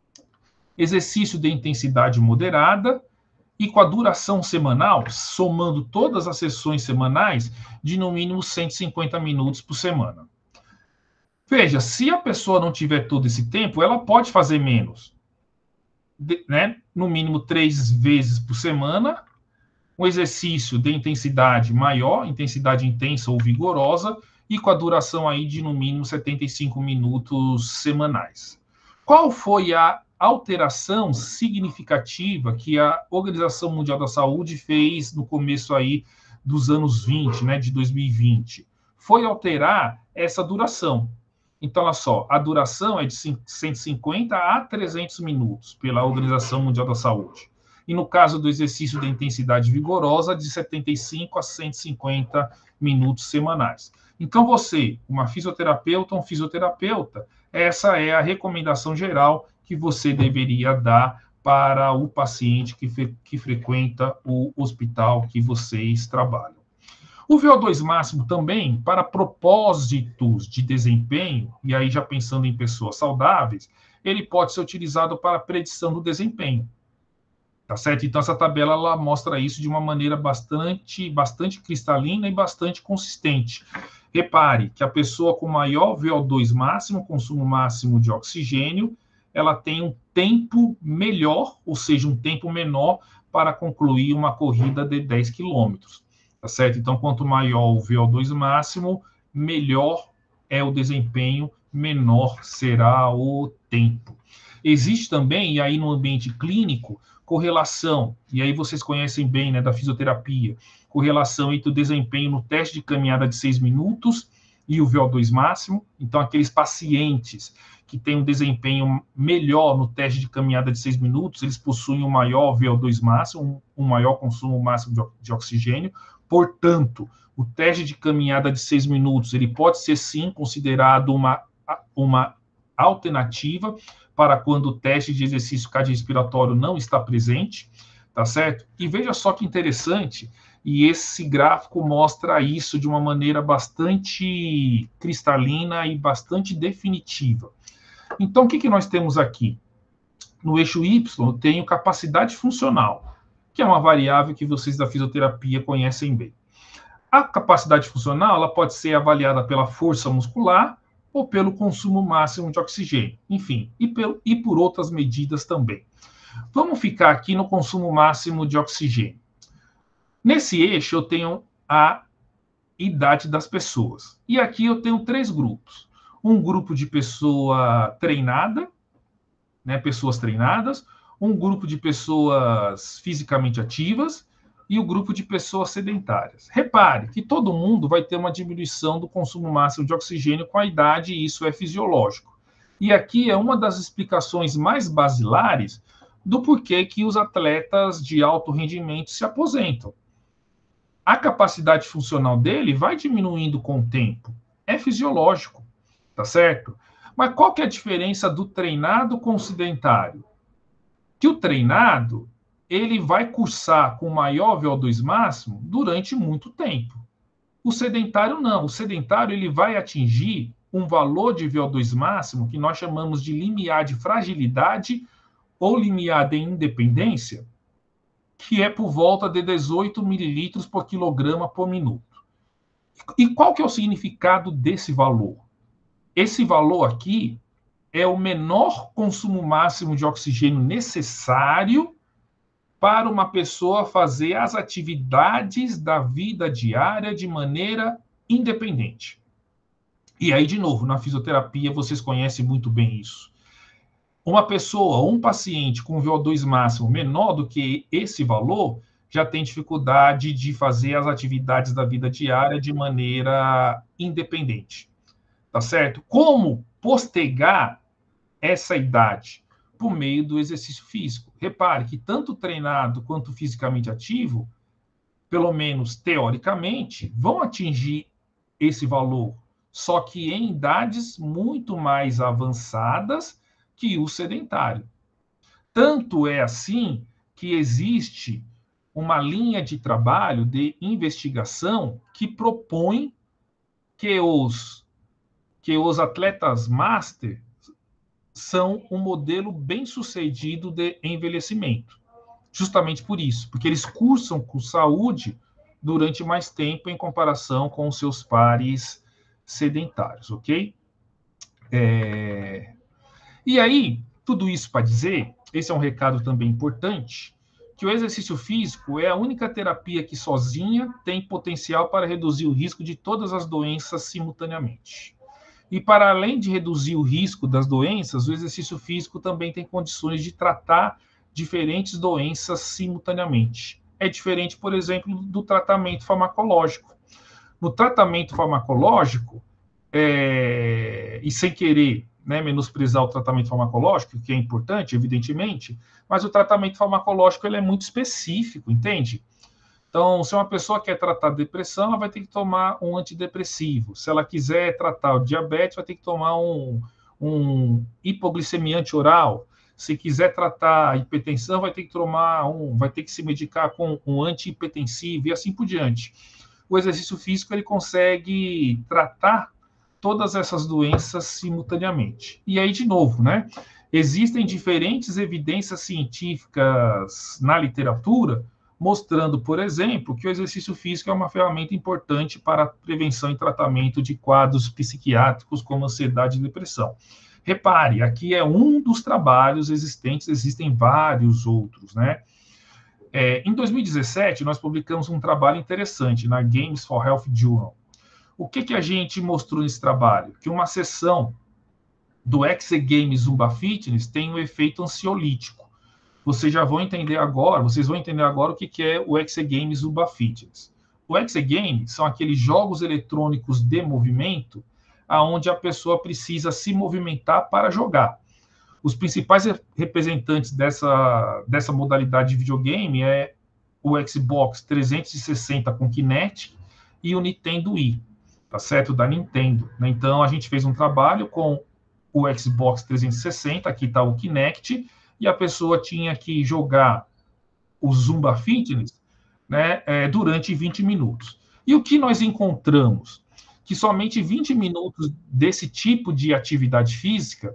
Exercício de intensidade moderada e com a duração semanal, somando todas as sessões semanais, de no mínimo cento e cinquenta minutos por semana. Veja, se a pessoa não tiver todo esse tempo, ela pode fazer menos. De, né? No mínimo três vezes por semana, um exercício de intensidade maior, intensidade intensa ou vigorosa, e com a duração aí de no mínimo setenta e cinco minutos semanais. Qual foi a alteração significativa que a Organização Mundial da Saúde fez no começo aí dos anos vinte, né, de dois mil e vinte? Foi alterar essa duração. Então, olha só, a duração é de cento e cinquenta a trezentos minutos pela Organização Mundial da Saúde. E no caso do exercício de intensidade vigorosa, de setenta e cinco a cento e cinquenta minutos semanais. Então, você, uma fisioterapeuta, um fisioterapeuta, essa é a recomendação geral que você deveria dar para o paciente que, fre que frequenta o hospital que vocês trabalham. O V O dois máximo também, para propósitos de desempenho, e aí já pensando em pessoas saudáveis, ele pode ser utilizado para predição do desempenho. Tá certo? Então, essa tabela ela mostra isso de uma maneira bastante, bastante cristalina e bastante consistente. Repare que a pessoa com maior V O dois máximo, consumo máximo de oxigênio, ela tem um tempo melhor, ou seja, um tempo menor para concluir uma corrida de dez quilômetros. Tá certo? Então, quanto maior o V O dois máximo, melhor é o desempenho, menor será o tempo. Existe também, e aí no ambiente clínico, correlação, e aí vocês conhecem bem, né, da fisioterapia, correlação entre o desempenho no teste de caminhada de seis minutos e o V O dois máximo. Então, aqueles pacientes que têm um desempenho melhor no teste de caminhada de seis minutos, eles possuem um maior V O dois máximo, um maior consumo máximo de, de oxigênio. Portanto, o teste de caminhada de seis minutos, ele pode ser, sim, considerado uma, uma alternativa para quando o teste de exercício cardiorrespiratório não está presente, tá certo? E veja só que interessante, e esse gráfico mostra isso de uma maneira bastante cristalina e bastante definitiva. Então, o que, que nós temos aqui? No eixo Y, eu tenho capacidade funcional, que é uma variável que vocês da fisioterapia conhecem bem. A capacidade funcional ela pode ser avaliada pela força muscular ou pelo consumo máximo de oxigênio, enfim, e, pelo, e por outras medidas também. Vamos ficar aqui no consumo máximo de oxigênio. Nesse eixo eu tenho a idade das pessoas. E aqui eu tenho três grupos. Um grupo de pessoa treinada, né, pessoas treinadas, um grupo de pessoas fisicamente ativas e o grupo de pessoas sedentárias. Repare que todo mundo vai ter uma diminuição do consumo máximo de oxigênio com a idade, e isso é fisiológico. E aqui é uma das explicações mais basilares do porquê que os atletas de alto rendimento se aposentam. A capacidade funcional dele vai diminuindo com o tempo. É fisiológico, tá certo? Mas qual que é a diferença do treinado com o sedentário? Que o treinado, ele vai cursar com maior V O dois máximo durante muito tempo. O sedentário não. O sedentário ele vai atingir um valor de V O dois máximo que nós chamamos de limiar de fragilidade ou limiar de independência, que é por volta de dezoito mililitros por quilograma por minuto. E qual que é o significado desse valor? Esse valor aqui é o menor consumo máximo de oxigênio necessário para uma pessoa fazer as atividades da vida diária de maneira independente. E aí, de novo, na fisioterapia, vocês conhecem muito bem isso. Uma pessoa ou um paciente com V O dois máximo menor do que esse valor já tem dificuldade de fazer as atividades da vida diária de maneira independente, tá certo? Como postergar essa idade? Por meio do exercício físico. Repare que tanto treinado quanto fisicamente ativo, pelo menos teoricamente, vão atingir esse valor, só que em idades muito mais avançadas que o sedentário. Tanto é assim que existe uma linha de trabalho de investigação que propõe que os, que os atletas master são um modelo bem-sucedido de envelhecimento. Justamente por isso, porque eles cursam com saúde durante mais tempo em comparação com os seus pares sedentários, ok? É... E aí, tudo isso para dizer, esse é um recado também importante, que o exercício físico é a única terapia que sozinha tem potencial para reduzir o risco de todas as doenças simultaneamente. E para além de reduzir o risco das doenças, o exercício físico também tem condições de tratar diferentes doenças simultaneamente. É diferente, por exemplo, do tratamento farmacológico. No tratamento farmacológico, é, e sem querer, né, menosprezar o tratamento farmacológico, que é importante, evidentemente, mas o tratamento farmacológico ele é muito específico, entende? Então, se uma pessoa quer tratar depressão, ela vai ter que tomar um antidepressivo. Se ela quiser tratar o diabetes, vai ter que tomar um, um hipoglicemiante oral. Se quiser tratar a hipertensão, vai ter que tomar um, vai ter que se medicar com um antihipertensivo e assim por diante. O exercício físico ele consegue tratar todas essas doenças simultaneamente. E aí, de novo, né? Existem diferentes evidências científicas na literatura mostrando, por exemplo, que o exercício físico é uma ferramenta importante para a prevenção e tratamento de quadros psiquiátricos como ansiedade e depressão. Repare, aqui é um dos trabalhos existentes, existem vários outros, né? É, em dois mil e dezessete, nós publicamos um trabalho interessante na Games for Health Journal. O que, que a gente mostrou nesse trabalho? Que uma sessão do Exegame Zumba Fitness tem um efeito ansiolítico. Vocês já vão entender agora, vocês vão entender agora o que, que é o Exegame Zumba Fitness. O Exegame são aqueles jogos eletrônicos de movimento aonde a pessoa precisa se movimentar para jogar. Os principais representantes dessa, dessa modalidade de videogame é o Xbox trezentos e sessenta com Kinect e o Nintendo Wii, tá certo? Da Nintendo, né? Então, a gente fez um trabalho com o Xbox trezentos e sessenta, aqui está o Kinect, e a pessoa tinha que jogar o Zumba Fitness, né, é, durante vinte minutos. E o que nós encontramos? Que somente vinte minutos desse tipo de atividade física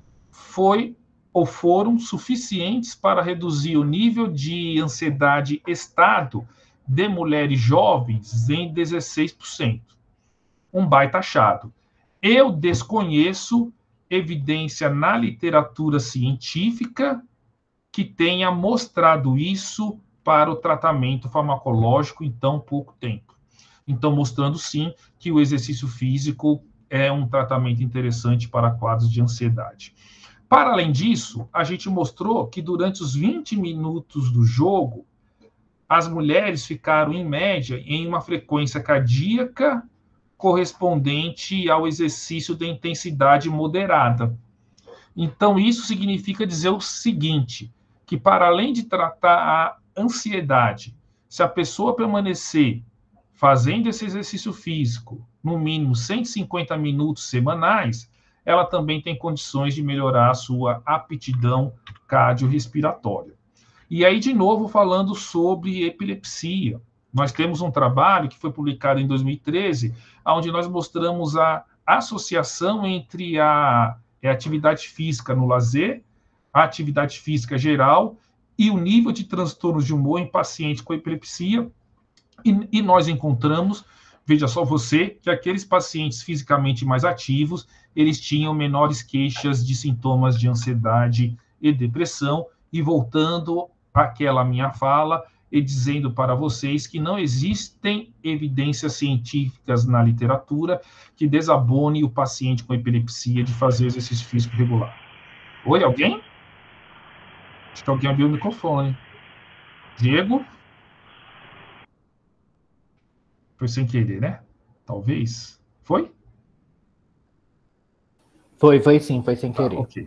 foi ou foram suficientes para reduzir o nível de ansiedade estado de mulheres jovens em dezesseis por cento. Um baita achado. Eu desconheço evidência na literatura científica que tenha mostrado isso para o tratamento farmacológico em tão pouco tempo. Então, mostrando sim que o exercício físico é um tratamento interessante para quadros de ansiedade. Para além disso, a gente mostrou que durante os vinte minutos do jogo, as mulheres ficaram, em média, em uma frequência cardíaca correspondente ao exercício de intensidade moderada. Então, isso significa dizer o seguinte, que para além de tratar a ansiedade, se a pessoa permanecer fazendo esse exercício físico, no mínimo cento e cinquenta minutos semanais, ela também tem condições de melhorar a sua aptidão cardiorrespiratória. E aí, de novo, falando sobre epilepsia. Nós temos um trabalho que foi publicado em dois mil e treze, onde nós mostramos a associação entre a, a atividade física no lazer, a atividade física geral e o nível de transtornos de humor em pacientes com epilepsia. E, e nós encontramos, veja só você, que aqueles pacientes fisicamente mais ativos, eles tinham menores queixas de sintomas de ansiedade e depressão. E voltando àquela minha fala, e dizendo para vocês que não existem evidências científicas na literatura que desabone o paciente com epilepsia de fazer exercício físico regular. Oi, alguém? Acho que alguém abriu o microfone. Diego? Foi sem querer, né? Talvez. Foi? Foi, foi sim, foi sem querer. Ah, ok.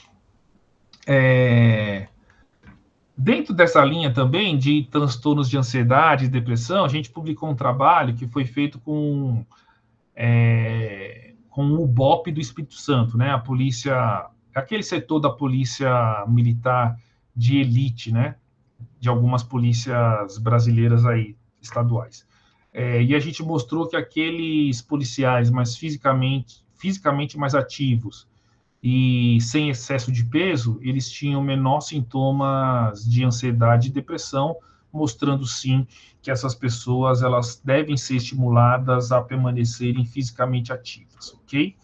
É... Dentro dessa linha também de transtornos de ansiedade e depressão, a gente publicou um trabalho que foi feito com, é, com o B O P do Espírito Santo, né? A polícia, aquele setor da polícia militar de elite, né? De algumas polícias brasileiras aí, estaduais. É, e a gente mostrou que aqueles policiais mais fisicamente, fisicamente mais ativos e sem excesso de peso, eles tinham menor sintomas de ansiedade e depressão, mostrando sim que essas pessoas elas devem ser estimuladas a permanecerem fisicamente ativas, ok?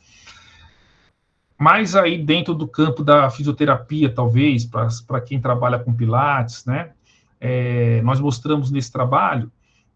Mas aí dentro do campo da fisioterapia, talvez, para quem trabalha com pilates, né? É, nós mostramos nesse trabalho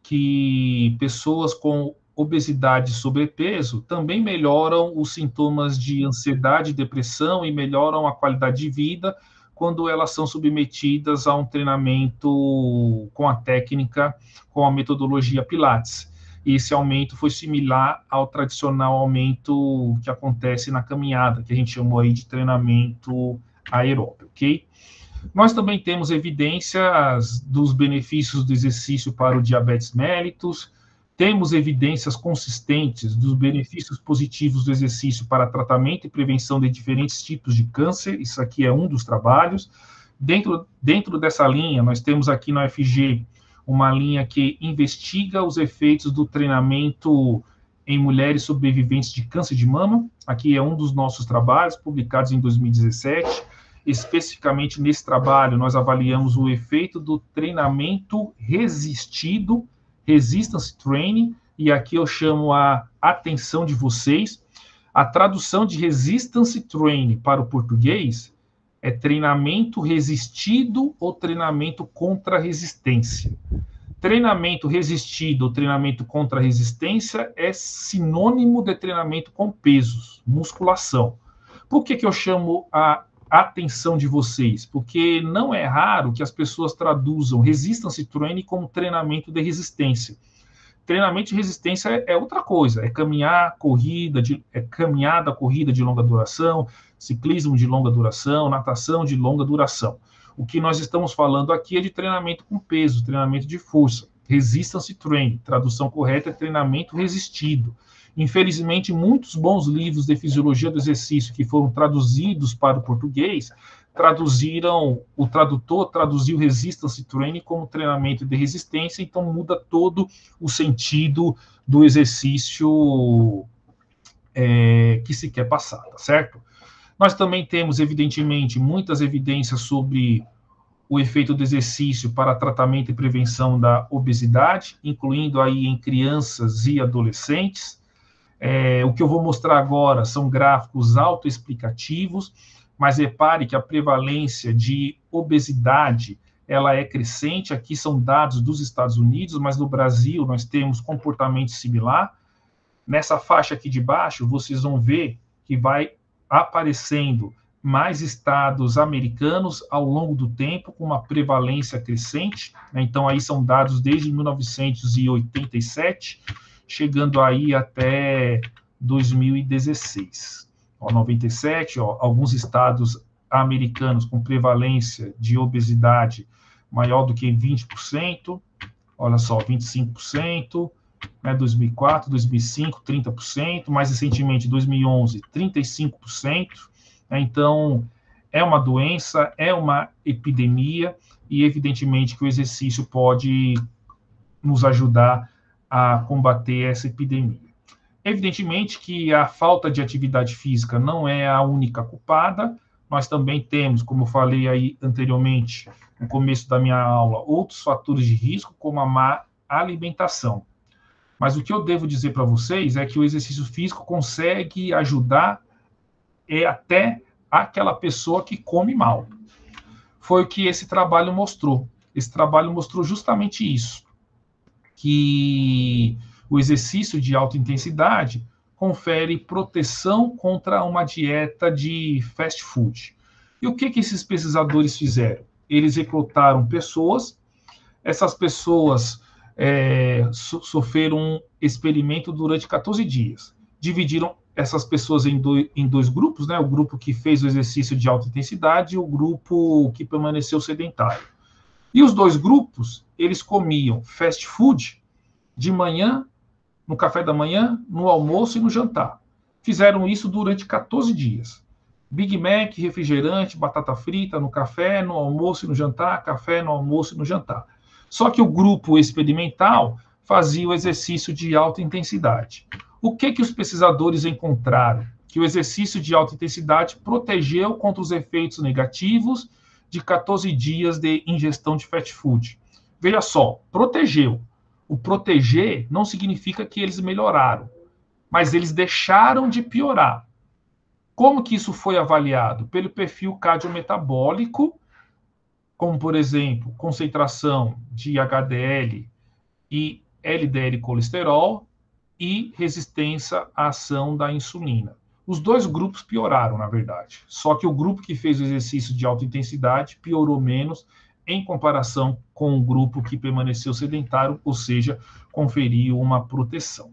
que pessoas com obesidade e sobrepeso também melhoram os sintomas de ansiedade e depressão e melhoram a qualidade de vida quando elas são submetidas a um treinamento com a técnica, com a metodologia Pilates. Esse aumento foi similar ao tradicional aumento que acontece na caminhada, que a gente chamou aí de treinamento aeróbio, ok? Nós também temos evidências dos benefícios do exercício para o diabetes mellitus, temos evidências consistentes dos benefícios positivos do exercício para tratamento e prevenção de diferentes tipos de câncer, isso aqui é um dos trabalhos. Dentro, dentro dessa linha, nós temos aqui na U F G uma linha que investiga os efeitos do treinamento em mulheres sobreviventes de câncer de mama, aqui é um dos nossos trabalhos, publicados em dois mil e dezessete. Especificamente nesse trabalho, nós avaliamos o efeito do treinamento resistido, resistance training, e aqui eu chamo a atenção de vocês. A tradução de resistance training para o português é treinamento resistido ou treinamento contra resistência. Treinamento resistido ou treinamento contra resistência é sinônimo de treinamento com pesos, musculação. Por que que eu chamo a atenção de vocês? Porque não é raro que as pessoas traduzam resistance training como treinamento de resistência. Treinamento de resistência é, é outra coisa, é caminhar, corrida, de, é caminhada, corrida de longa duração, ciclismo de longa duração, natação de longa duração. O que nós estamos falando aqui é de treinamento com peso, treinamento de força. Resistance training, tradução correta é treinamento resistido. Infelizmente, muitos bons livros de fisiologia do exercício que foram traduzidos para o português, traduziram, o tradutor traduziu resistance training como treinamento de resistência, então muda todo o sentido do exercício é, que se quer passar, tá certo? Nós também temos, evidentemente, muitas evidências sobre o efeito do exercício para tratamento e prevenção da obesidade, incluindo aí em crianças e adolescentes. É, o que eu vou mostrar agora são gráficos autoexplicativos, mas repare que a prevalência de obesidade ela é crescente. Aqui são dados dos Estados Unidos, mas no Brasil nós temos comportamento similar. Nessa faixa aqui de baixo, vocês vão ver que vai aparecendo mais estados americanos ao longo do tempo, com uma prevalência crescente, né? Então, aí são dados desde mil novecentos e oitenta e sete, chegando aí até dois mil e dezesseis. Ó, noventa e sete, ó, alguns estados americanos com prevalência de obesidade maior do que vinte por cento, olha só, vinte e cinco por cento, né, dois mil e quatro, dois mil e cinco, trinta por cento, mais recentemente, dois mil e onze, trinta e cinco por cento. Né, então, é uma doença, é uma epidemia, e evidentemente que o exercício pode nos ajudar a combater essa epidemia. Evidentemente que a falta de atividade física não é a única culpada, nós também temos, como eu falei aí anteriormente, no começo da minha aula, outros fatores de risco, como a má alimentação. Mas o que eu devo dizer para vocês é que o exercício físico consegue ajudar é até aquela pessoa que come mal. Foi o que esse trabalho mostrou. Esse trabalho mostrou justamente isso, que o exercício de alta intensidade confere proteção contra uma dieta de fast food. E o que, que esses pesquisadores fizeram? Eles recrutaram pessoas, essas pessoas é, so, sofreram um experimento durante quatorze dias. Dividiram essas pessoas em, do, em dois grupos, né? O grupo que fez o exercício de alta intensidade e o grupo que permaneceu sedentário. E os dois grupos, eles comiam fast food de manhã, no café da manhã, no almoço e no jantar. Fizeram isso durante quatorze dias. Big Mac, refrigerante, batata frita no café, no almoço e no jantar, café no almoço e no jantar. Só que o grupo experimental fazia o exercício de alta intensidade. O que que os pesquisadores encontraram? Que o exercício de alta intensidade protegeu contra os efeitos negativos de quatorze dias de ingestão de fast food. Veja só, protegeu. O proteger não significa que eles melhoraram, mas eles deixaram de piorar. Como que isso foi avaliado? Pelo perfil cardiometabólico, como, por exemplo, concentração de H D L e L D L colesterol e resistência à ação da insulina. Os dois grupos pioraram, na verdade. Só que o grupo que fez o exercício de alta intensidade piorou menos em comparação com o grupo que permaneceu sedentário, ou seja, conferiu uma proteção.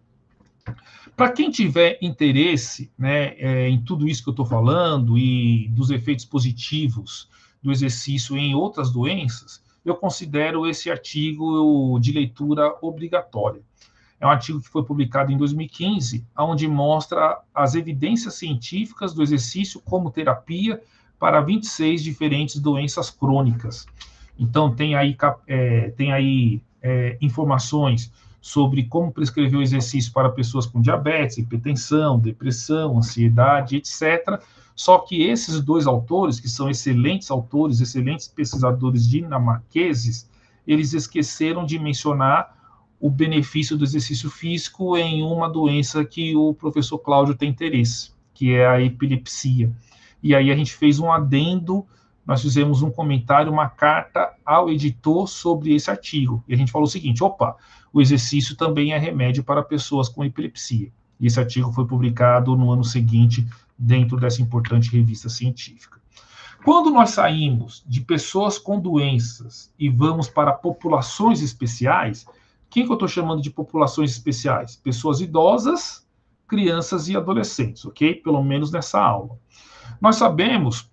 Para quem tiver interesse, né, é, em tudo isso que eu estou falando e dos efeitos positivos do exercício em outras doenças, eu considero esse artigo de leitura obrigatória. É um artigo que foi publicado em dois mil e quinze, onde mostra as evidências científicas do exercício como terapia para vinte e seis diferentes doenças crônicas. Então, tem aí, é, tem aí é, informações sobre como prescrever o exercício para pessoas com diabetes, hipertensão, depressão, ansiedade, etcétera. Só que esses dois autores, que são excelentes autores, excelentes pesquisadores dinamarqueses, eles esqueceram de mencionar o benefício do exercício físico em uma doença que o professor Cláudio tem interesse, que é a epilepsia. E aí a gente fez um adendo, nós fizemos um comentário, uma carta ao editor sobre esse artigo. E a gente falou o seguinte, opa, o exercício também é remédio para pessoas com epilepsia. E esse artigo foi publicado no ano seguinte, dentro dessa importante revista científica. Quando nós saímos de pessoas com doenças e vamos para populações especiais, quem que eu estou chamando de populações especiais? Pessoas idosas, crianças e adolescentes, ok? Pelo menos nessa aula. Nós sabemos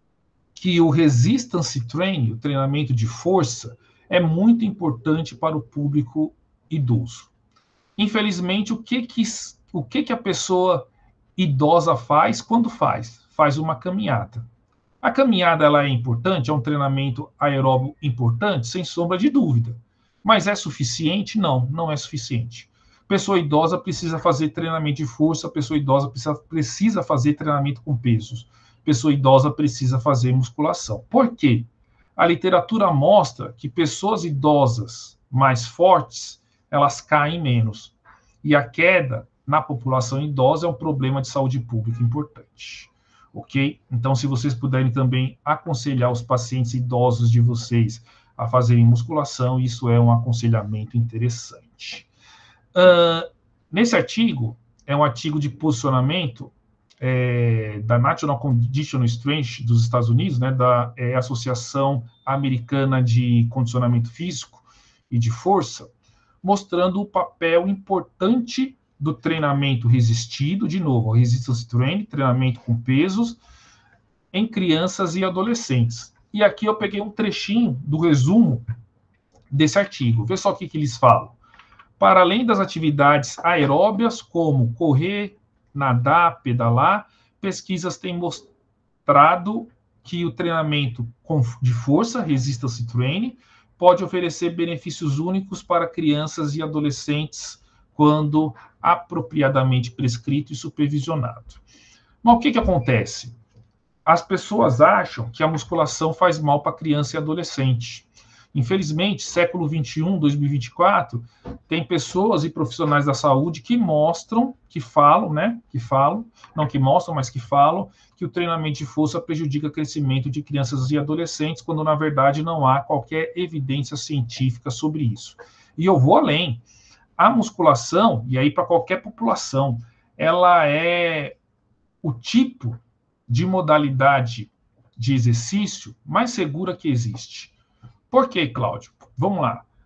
que o resistance training, o treinamento de força, é muito importante para o público idoso. Infelizmente, o que que, o que que a pessoa idosa faz quando faz? Faz uma caminhada. A caminhada ela é importante, é um treinamento aeróbio importante, sem sombra de dúvida. Mas é suficiente? Não, não é suficiente. Pessoa idosa precisa fazer treinamento de força, pessoa idosa precisa, precisa fazer treinamento com pesos. Pessoa idosa precisa fazer musculação. Por quê? A literatura mostra que pessoas idosas mais fortes, elas caem menos. E a queda na população idosa é um problema de saúde pública importante. Ok? Então, se vocês puderem também aconselhar os pacientes idosos de vocês a fazerem musculação, isso é um aconselhamento interessante. Uh, nesse artigo, é um artigo de posicionamento é, da National Conditional Strength dos Estados Unidos, né, da é, Associação Americana de Condicionamento Físico e de Força, mostrando o papel importante do treinamento resistido, de novo, resistance training, treinamento com pesos, em crianças e adolescentes. E aqui eu peguei um trechinho do resumo desse artigo. Vê só o que, que eles falam. Para além das atividades aeróbias, como correr, nadar, pedalar, pesquisas têm mostrado que o treinamento de força, resistance training, pode oferecer benefícios únicos para crianças e adolescentes quando apropriadamente prescrito e supervisionado. Mas o que, que acontece? As pessoas acham que a musculação faz mal para criança e adolescente. Infelizmente, século vinte e um, dois mil e vinte e quatro, tem pessoas e profissionais da saúde que mostram, que falam, né, que falam, não que mostram, mas que falam, que o treinamento de força prejudica o crescimento de crianças e adolescentes, quando na verdade não há qualquer evidência científica sobre isso. E eu vou além. A musculação, e aí para qualquer população, ela é o tipo de modalidade de exercício mais segura que existe. Por quê, Cláudio? Vamos lá.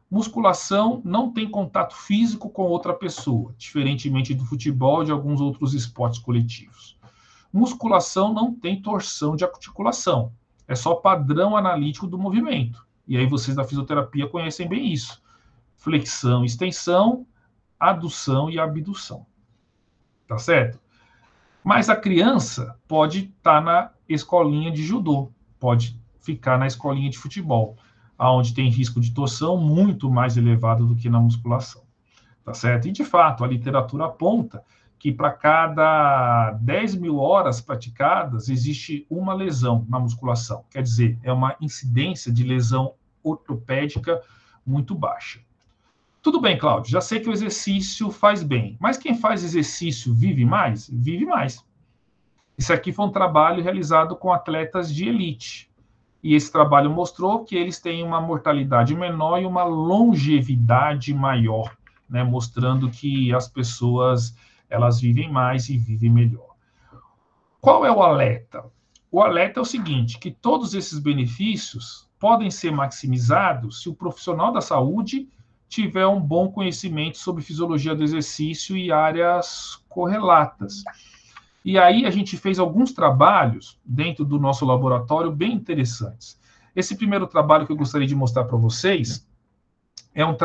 Musculação não tem contato físico com outra pessoa, diferentemente do futebol e de alguns outros esportes coletivos. Musculação não tem torção de articulação, é só padrão analítico do movimento. E aí vocês da fisioterapia conhecem bem isso. Flexão, extensão, adução e abdução. Tá certo? Mas a criança pode estar na escolinha de judô, pode ficar na escolinha de futebol, onde tem risco de torção muito mais elevado do que na musculação. Tá certo? E, de fato, a literatura aponta que para cada dez mil horas praticadas, existe uma lesão na musculação. Quer dizer, é uma incidência de lesão ortopédica muito baixa. Tudo bem, Cláudio, já sei que o exercício faz bem, mas quem faz exercício vive mais? Vive mais. Isso aqui foi um trabalho realizado com atletas de elite. E esse trabalho mostrou que eles têm uma mortalidade menor e uma longevidade maior, né, mostrando que as pessoas elas vivem mais e vivem melhor. Qual é o alerta? O alerta é o seguinte, que todos esses benefícios podem ser maximizados se o profissional da saúde tiver um bom conhecimento sobre fisiologia do exercício e áreas correlatas. E aí a gente fez alguns trabalhos dentro do nosso laboratório bem interessantes. Esse primeiro trabalho que eu gostaria de mostrar para vocês é um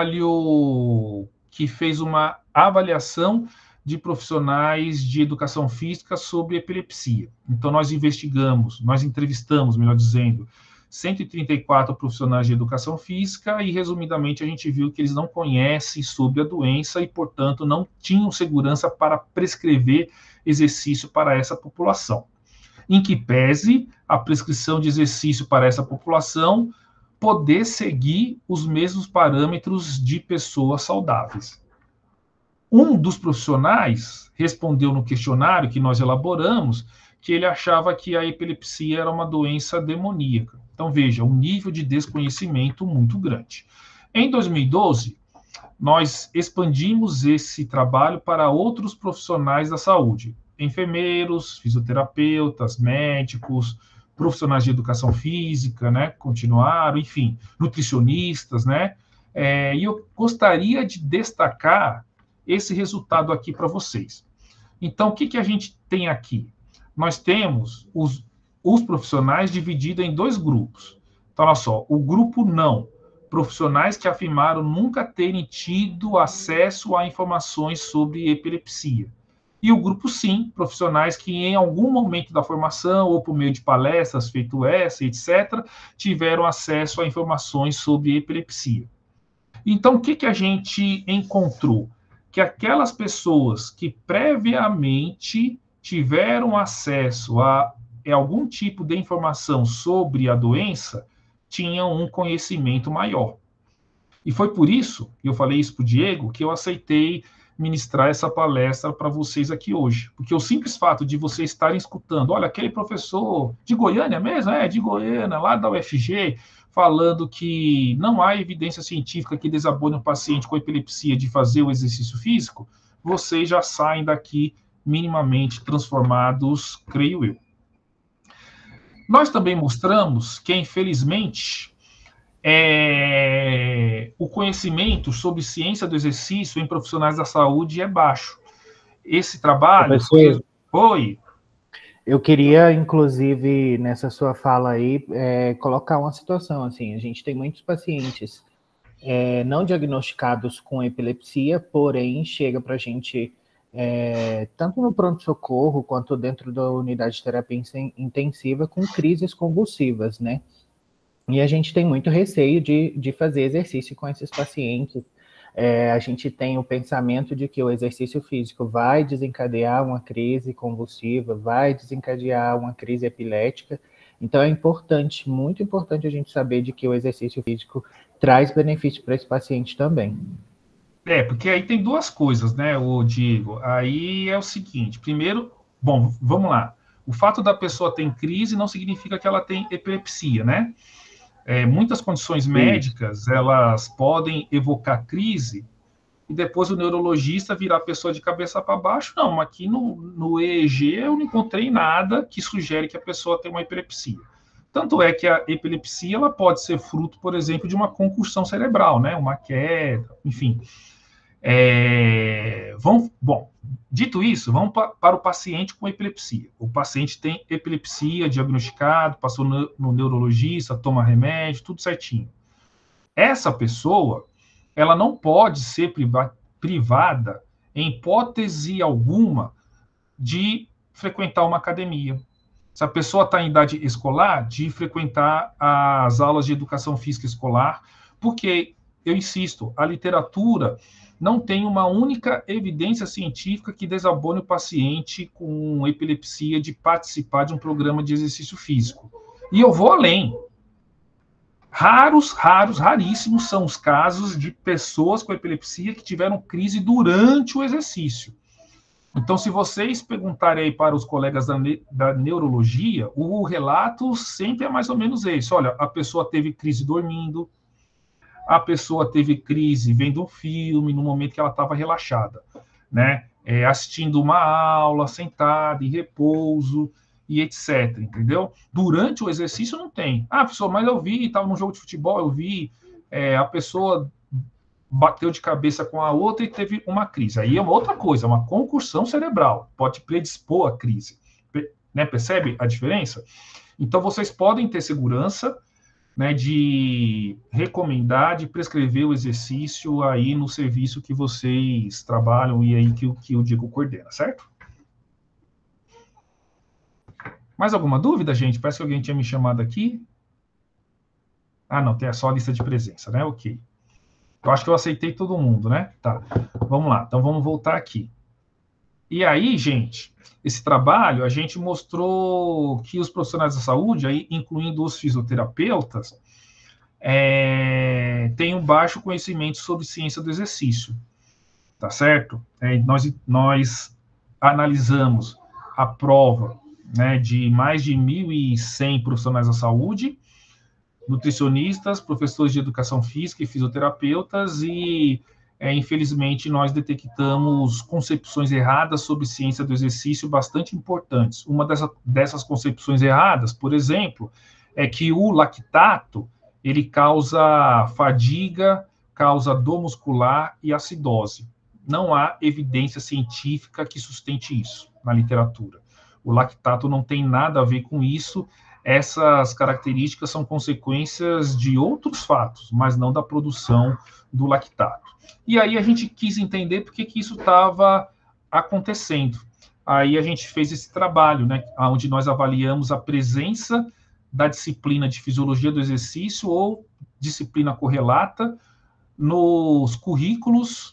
trabalho que fez uma avaliação de profissionais de educação física sobre epilepsia. Então, nós investigamos, nós entrevistamos, melhor dizendo, cento e trinta e quatro profissionais de educação física e, resumidamente, a gente viu que eles não conhecem sobre a doença e, portanto, não tinham segurança para prescrever exercício para essa população. Em que pese a prescrição de exercício para essa população poder seguir os mesmos parâmetros de pessoas saudáveis. Um dos profissionais respondeu no questionário que nós elaboramos que ele achava que a epilepsia era uma doença demoníaca. Então, veja, um nível de desconhecimento muito grande. Em dois mil e doze, nós expandimos esse trabalho para outros profissionais da saúde, enfermeiros, fisioterapeutas, médicos, profissionais de educação física, né, continuaram, enfim, nutricionistas, né, é, e eu gostaria de destacar esse resultado aqui para vocês. Então, o que, que a gente tem aqui? Nós temos os, os profissionais divididos em dois grupos. Então, olha só, o grupo não, profissionais que afirmaram nunca terem tido acesso a informações sobre epilepsia. E o grupo sim, profissionais que em algum momento da formação, ou por meio de palestras, feito essa, etcétera, tiveram acesso a informações sobre epilepsia. Então, o que, que a gente encontrou? Que aquelas pessoas que previamente tiveram acesso a, a algum tipo de informação sobre a doença, tinham um conhecimento maior. E foi por isso, e eu falei isso para o Diego, que eu aceitei ministrar essa palestra para vocês aqui hoje. Porque o simples fato de vocês estarem escutando, olha, aquele professor de Goiânia mesmo, é, de Goiânia, lá da U F G, falando que não há evidência científica que desabone um paciente com epilepsia de fazer o exercício físico, vocês já saem daqui minimamente transformados, creio eu. Nós também mostramos que, infelizmente, é, o conhecimento sobre ciência do exercício em profissionais da saúde é baixo. Esse trabalho... Professor, Oi. Eu queria, inclusive, nessa sua fala aí, é, colocar uma situação, assim, a gente tem muitos pacientes é, não diagnosticados com epilepsia, porém, chega para a gente, é, tanto no pronto-socorro, quanto dentro da unidade de terapia intensiva, com crises convulsivas, né? E a gente tem muito receio de, de fazer exercício com esses pacientes. É, a gente tem o pensamento de que o exercício físico vai desencadear uma crise convulsiva, vai desencadear uma crise epilética. Então, é importante, muito importante a gente saber de que o exercício físico traz benefício para esse paciente também. É, porque aí tem duas coisas, né, o Diego? Aí é o seguinte, primeiro, bom, vamos lá. O fato da pessoa ter crise não significa que ela tem epilepsia, né? É, muitas condições médicas, elas podem evocar crise e depois o neurologista virar a pessoa de cabeça para baixo. Não, aqui no, no E E G eu não encontrei nada que sugere que a pessoa tem uma epilepsia. Tanto é que a epilepsia ela pode ser fruto, por exemplo, de uma concussão cerebral, né? Uma queda, enfim. É, vamos, bom, dito isso, vamos pa, para o paciente com epilepsia. O paciente tem epilepsia diagnosticado, passou no, no neurologista, toma remédio, tudo certinho. Essa pessoa, ela não pode ser priva, privada, em hipótese alguma, de frequentar uma academia. Se a pessoa está em idade escolar, de frequentar as aulas de educação física escolar, porque, eu insisto, a literatura não tem uma única evidência científica que desabone o paciente com epilepsia de participar de um programa de exercício físico. E eu vou além. Raros, raros, raríssimos são os casos de pessoas com epilepsia que tiveram crise durante o exercício. Então, se vocês perguntarem aí para os colegas da, ne da neurologia, o relato sempre é mais ou menos esse. Olha, a pessoa teve crise dormindo, a pessoa teve crise vendo um filme no momento que ela estava relaxada, né? É, assistindo uma aula, sentada, em repouso, e etcétera, entendeu? Durante o exercício não tem. Ah, professor, mas eu vi, estava num jogo de futebol, eu vi, é, a pessoa bateu de cabeça com a outra e teve uma crise. Aí é uma outra coisa, uma concussão cerebral, pode predispor a crise. Né? Percebe a diferença? Então, vocês podem ter segurança, né, de recomendar, de prescrever o exercício aí no serviço que vocês trabalham e aí que, que o Diego coordena, certo? Mais alguma dúvida, gente? Parece que alguém tinha me chamado aqui. Ah, não, tem só a lista de presença, né? Ok. Eu acho que eu aceitei todo mundo, né? Tá, vamos lá. Então, vamos voltar aqui. E aí, gente, esse trabalho, a gente mostrou que os profissionais da saúde, aí, incluindo os fisioterapeutas, é, têm um baixo conhecimento sobre ciência do exercício, tá certo? É, nós, nós analisamos a prova, né, de mais de mil e cem profissionais da saúde, nutricionistas, professores de educação física e fisioterapeutas, e, é, infelizmente, nós detectamos concepções erradas sobre ciência do exercício bastante importantes. Uma dessa, dessas concepções erradas, por exemplo, é que o lactato, ele causa fadiga, causa dor muscular e acidose. Não há evidência científica que sustente isso na literatura. O lactato não tem nada a ver com isso. Essas características são consequências de outros fatos, mas não da produção do lactato. E aí a gente quis entender por que que isso estava acontecendo. Aí a gente fez esse trabalho, né, onde nós avaliamos a presença da disciplina de fisiologia do exercício ou disciplina correlata nos currículos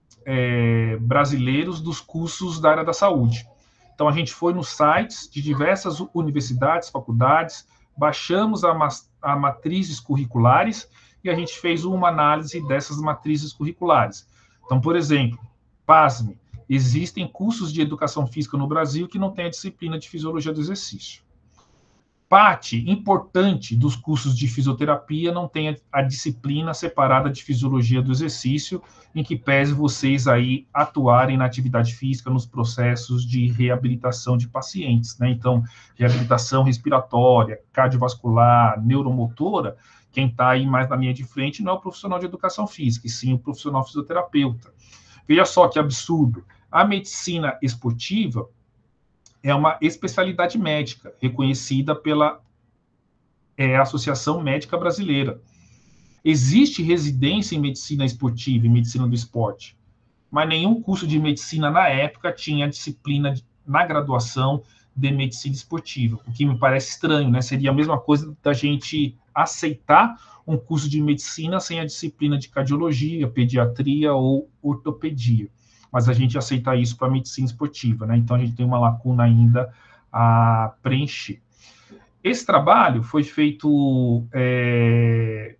é, brasileiros dos cursos da área da saúde. Então, a gente foi nos sites de diversas universidades, faculdades, baixamos a, a matrizes curriculares e a gente fez uma análise dessas matrizes curriculares. Então, por exemplo, pasme, existem cursos de educação física no Brasil que não têm a disciplina de fisiologia do exercício. Parte importante dos cursos de fisioterapia não tem a, a disciplina separada de fisiologia do exercício, em que pese vocês aí atuarem na atividade física nos processos de reabilitação de pacientes, né? Então, reabilitação respiratória, cardiovascular, neuromotora, quem está aí mais na linha de frente não é o profissional de educação física, e sim o profissional fisioterapeuta. Veja só que absurdo. A medicina esportiva é uma especialidade médica, reconhecida pela é, Associação Médica Brasileira. Existe residência em medicina esportiva e medicina do esporte, mas nenhum curso de medicina na época tinha disciplina de, na graduação de medicina esportiva, o que me parece estranho, né? Seria a mesma coisa da gente aceitar um curso de medicina sem a disciplina de cardiologia, pediatria ou ortopedia. Mas a gente aceita isso para a medicina esportiva, né? Então a gente tem uma lacuna ainda a preencher. Esse trabalho foi feito é,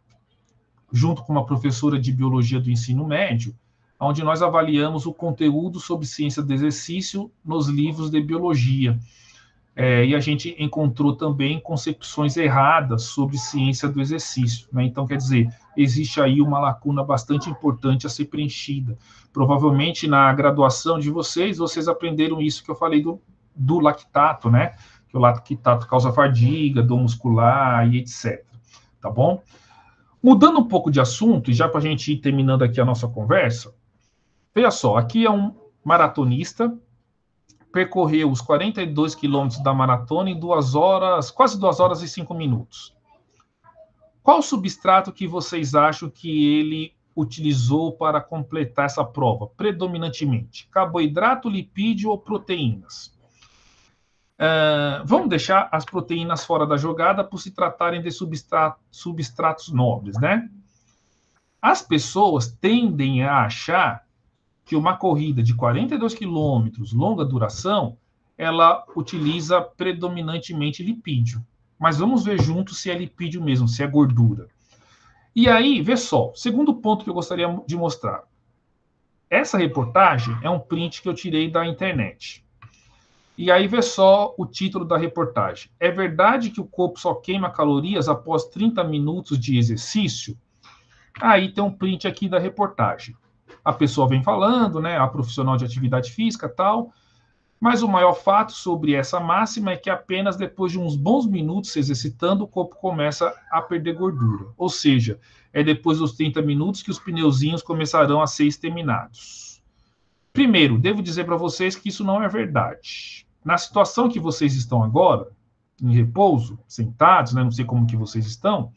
junto com uma professora de biologia do ensino médio, onde nós avaliamos o conteúdo sobre ciência do exercício nos livros de biologia. É, e a gente encontrou também concepções erradas sobre ciência do exercício, né? Então, quer dizer, existe aí uma lacuna bastante importante a ser preenchida. Provavelmente, na graduação de vocês, vocês aprenderam isso que eu falei do, do lactato, né? que o lactato causa fadiga, dor muscular e etcétera. Tá bom? Mudando um pouco de assunto, e já para a gente ir terminando aqui a nossa conversa, veja só, aqui é um maratonista, percorreu os quarenta e dois quilômetros da maratona em duas horas, quase duas horas e cinco minutos. Qual o substrato que vocês acham que ele utilizou para completar essa prova? Predominantemente, carboidrato, lipídio ou proteínas? Uh, vamos deixar as proteínas fora da jogada por se tratarem de substrato, substratos nobres, né? As pessoas tendem a achar que uma corrida de quarenta e dois quilômetros, longa duração, ela utiliza predominantemente lipídio. Mas vamos ver juntos se é lipídio mesmo, se é gordura. E aí, vê só, segundo ponto que eu gostaria de mostrar. Essa reportagem é um print que eu tirei da internet. E aí, vê só o título da reportagem. É verdade que o corpo só queima calorias após trinta minutos de exercício? Aí tem um print aqui da reportagem. A pessoa vem falando, né, a profissional de atividade física e tal, mas o maior fato sobre essa máxima é que apenas depois de uns bons minutos se exercitando, o corpo começa a perder gordura. Ou seja, é depois dos trinta minutos que os pneuzinhos começarão a ser exterminados. Primeiro, devo dizer para vocês que isso não é verdade. Na situação que vocês estão agora, em repouso, sentados, né, não sei como que vocês estão,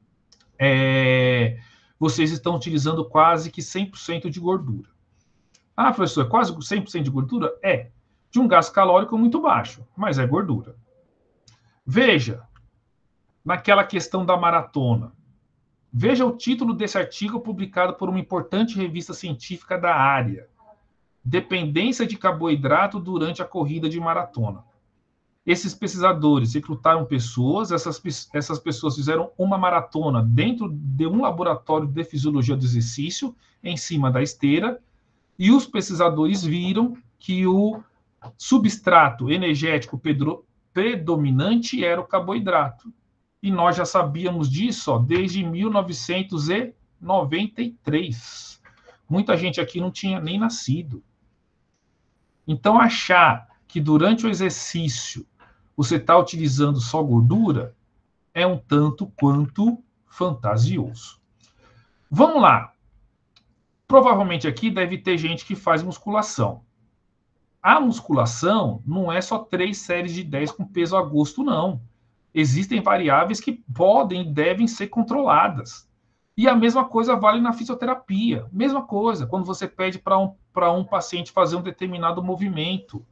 é, vocês estão utilizando quase que cem por cento de gordura. Ah, professor, é quase cem por cento de gordura? É. De um gasto calórico muito baixo, mas é gordura. Veja, naquela questão da maratona. Veja o título desse artigo publicado por uma importante revista científica da área. Dependência de carboidrato durante a corrida de maratona. Esses pesquisadores recrutaram pessoas, essas, essas pessoas fizeram uma maratona dentro de um laboratório de fisiologia do exercício, em cima da esteira, e os pesquisadores viram que o substrato energético predominante era o carboidrato. E nós já sabíamos disso ó, desde mil novecentos e noventa e três. Muita gente aqui não tinha nem nascido. Então, achar que durante o exercício você está utilizando só gordura é um tanto quanto fantasioso. Vamos lá. Provavelmente aqui deve ter gente que faz musculação. A musculação não é só três séries de dez com peso a gosto, não. Existem variáveis que podem e devem ser controladas. E a mesma coisa vale na fisioterapia. Mesma coisa, quando você pede para um, para um paciente fazer um determinado movimento.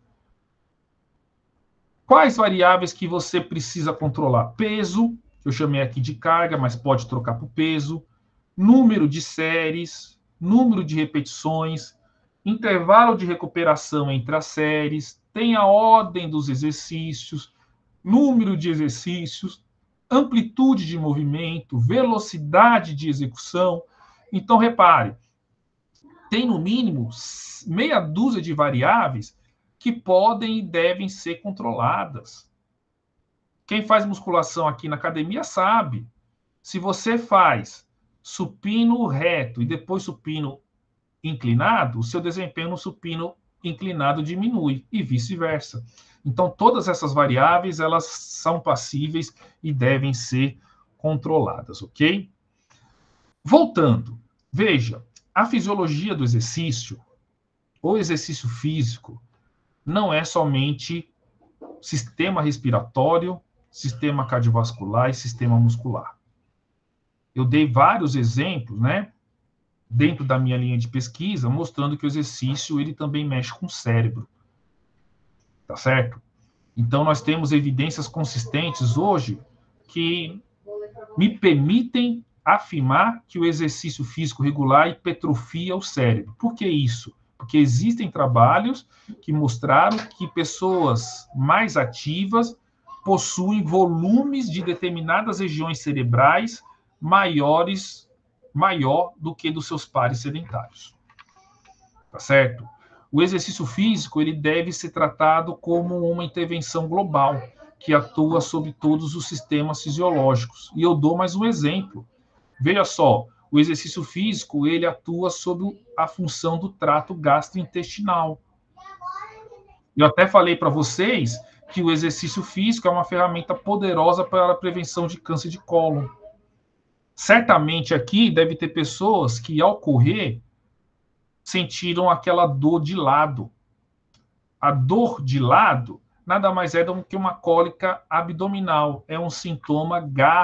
Quais variáveis que você precisa controlar? Peso, que eu chamei aqui de carga, mas pode trocar por peso. Número de séries, número de repetições, intervalo de recuperação entre as séries, tem a ordem dos exercícios, número de exercícios, amplitude de movimento, velocidade de execução. Então, repare, tem no mínimo meia dúzia de variáveis que podem e devem ser controladas. Quem faz musculação aqui na academia sabe. Se você faz supino reto e depois supino inclinado, o seu desempenho no supino inclinado diminui e vice-versa. Então, todas essas variáveis, elas são passíveis e devem ser controladas, ok? Voltando, veja, a fisiologia do exercício, o exercício físico, não é somente sistema respiratório, sistema cardiovascular e sistema muscular. Eu dei vários exemplos, né, dentro da minha linha de pesquisa, mostrando que o exercício, ele também mexe com o cérebro. Tá certo? Então, nós temos evidências consistentes hoje que me permitem afirmar que o exercício físico regular hipertrofia o cérebro. Por que isso? Porque existem trabalhos que mostraram que pessoas mais ativas possuem volumes de determinadas regiões cerebrais maiores, maior do que dos seus pares sedentários. Tá certo? O exercício físico, ele deve ser tratado como uma intervenção global, que atua sobre todos os sistemas fisiológicos. E eu dou mais um exemplo. Veja só, o exercício físico, ele atua sobre a função do trato gastrointestinal. Eu até falei para vocês que o exercício físico é uma ferramenta poderosa para a prevenção de câncer de cólon. Certamente aqui deve ter pessoas que, ao correr, sentiram aquela dor de lado. A dor de lado nada mais é do que uma cólica abdominal, é um sintoma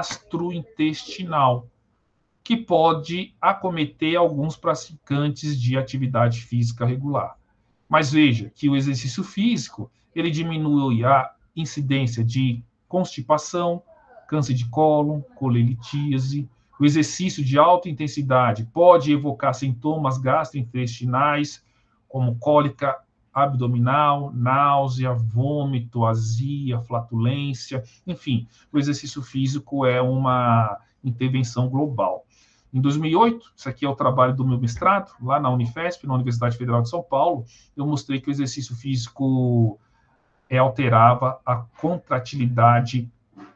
gastrointestinal, que pode acometer alguns praticantes de atividade física regular. Mas veja que o exercício físico, ele diminui a incidência de constipação, câncer de cólon, colelitíase. O exercício de alta intensidade pode evocar sintomas gastrointestinais, como cólica abdominal, náusea, vômito, azia, flatulência. Enfim, o exercício físico é uma intervenção global. Em dois mil e oito, isso aqui é o trabalho do meu mestrado, lá na Unifesp, na Universidade Federal de São Paulo, eu mostrei que o exercício físico é, alterava a contratilidade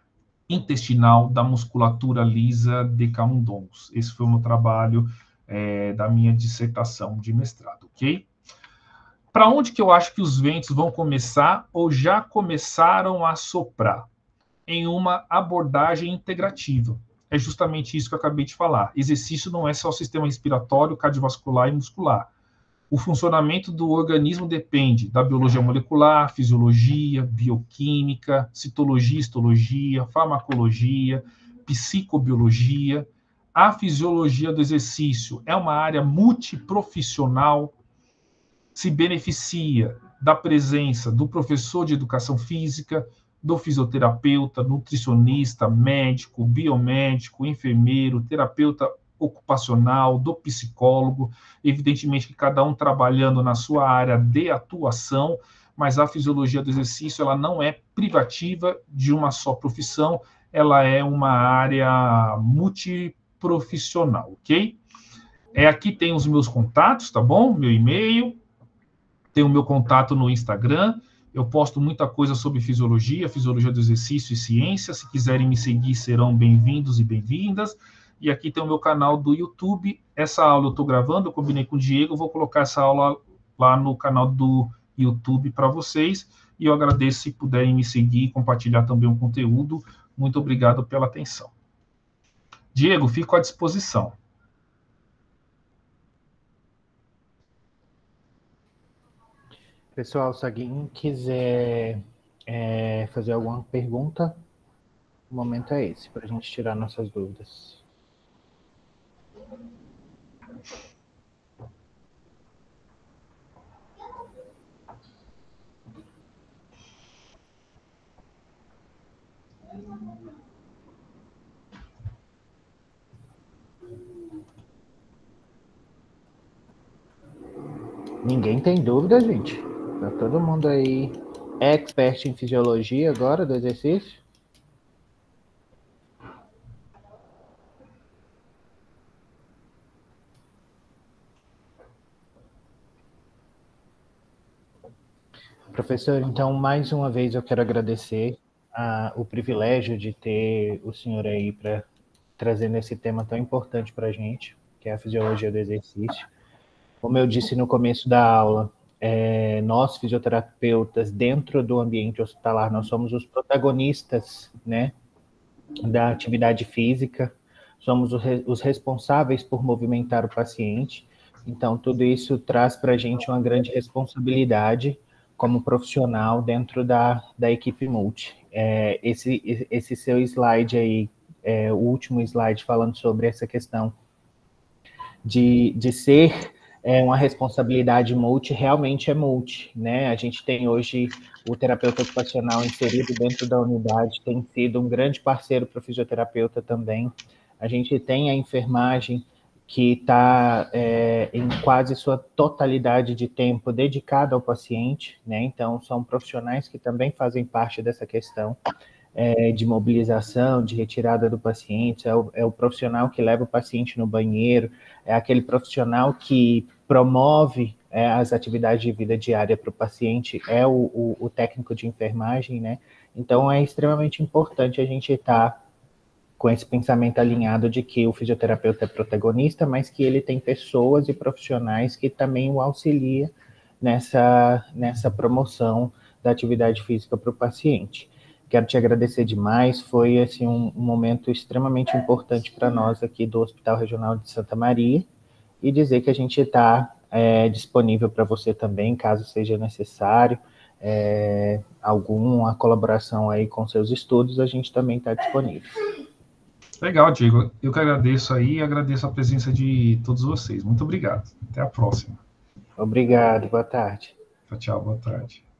intestinal da musculatura lisa de camundongos. Esse foi o meu trabalho é, da minha dissertação de mestrado, ok? Para onde que eu acho que os ventos vão começar ou já começaram a soprar? Em uma abordagem integrativa. É justamente isso que eu acabei de falar. Exercício não é só o sistema respiratório, cardiovascular e muscular. O funcionamento do organismo depende da biologia molecular, fisiologia, bioquímica, citologia, histologia, farmacologia, psicobiologia. A fisiologia do exercício é uma área multiprofissional, se beneficia da presença do professor de educação física, do fisioterapeuta, nutricionista, médico, biomédico, enfermeiro, terapeuta ocupacional, do psicólogo, evidentemente que cada um trabalhando na sua área de atuação, mas a fisiologia do exercício ela não é privativa de uma só profissão, ela é uma área multiprofissional, ok? É, aqui tem os meus contatos, tá bom? Meu e-mail, tem o meu contato no Instagram, eu posto muita coisa sobre fisiologia, fisiologia do exercício e ciência. Se quiserem me seguir, serão bem-vindos e bem-vindas. E aqui tem o meu canal do YouTube. Essa aula eu estou gravando, eu combinei com o Diego, vou colocar essa aula lá no canal do YouTube para vocês. E eu agradeço se puderem me seguir e compartilhar também o conteúdo. Muito obrigado pela atenção. Diego, fico à disposição. Pessoal, se alguém quiser é, fazer alguma pergunta, o momento é esse, para a gente tirar nossas dúvidas. Ninguém tem dúvida, gente? Tá todo mundo aí expert em fisiologia agora do exercício? Professor, então, mais uma vez eu quero agradecer a, o privilégio de ter o senhor aí para trazendo esse tema tão importante para a gente, que é a fisiologia do exercício. Como eu disse no começo da aula, é, nós, fisioterapeutas, dentro do ambiente hospitalar, nós somos os protagonistas, né, da atividade física, somos os responsáveis por movimentar o paciente. Então, tudo isso traz para a gente uma grande responsabilidade como profissional dentro da, da equipe multi. É, esse, esse seu slide aí, é, o último slide falando sobre essa questão de, de ser é, uma responsabilidade multi, realmente é multi, né? A gente tem hoje o terapeuta ocupacional inserido dentro da unidade, tem sido um grande parceiro para o fisioterapeuta também. A gente tem a enfermagem, que está é, em quase sua totalidade de tempo dedicada ao paciente, né? Então, são profissionais que também fazem parte dessa questão é, de mobilização, de retirada do paciente, é o, é o profissional que leva o paciente no banheiro, é aquele profissional que promove é, as atividades de vida diária para o paciente, é o, o, o técnico de enfermagem, né? Então, é extremamente importante a gente estar tá com esse pensamento alinhado de que o fisioterapeuta é protagonista, mas que ele tem pessoas e profissionais que também o auxiliam nessa, nessa promoção da atividade física para o paciente. Quero te agradecer demais, foi assim, um, um momento extremamente importante para nós aqui do Hospital Regional de Santa Maria, e dizer que a gente está é, disponível para você também, caso seja necessário, é, alguma colaboração aí com seus estudos, a gente também está disponível. Legal, Diego. Eu que agradeço aí e agradeço a presença de todos vocês. Muito obrigado. Até a próxima. Obrigado, boa tarde. Tchau, tchau, boa tarde.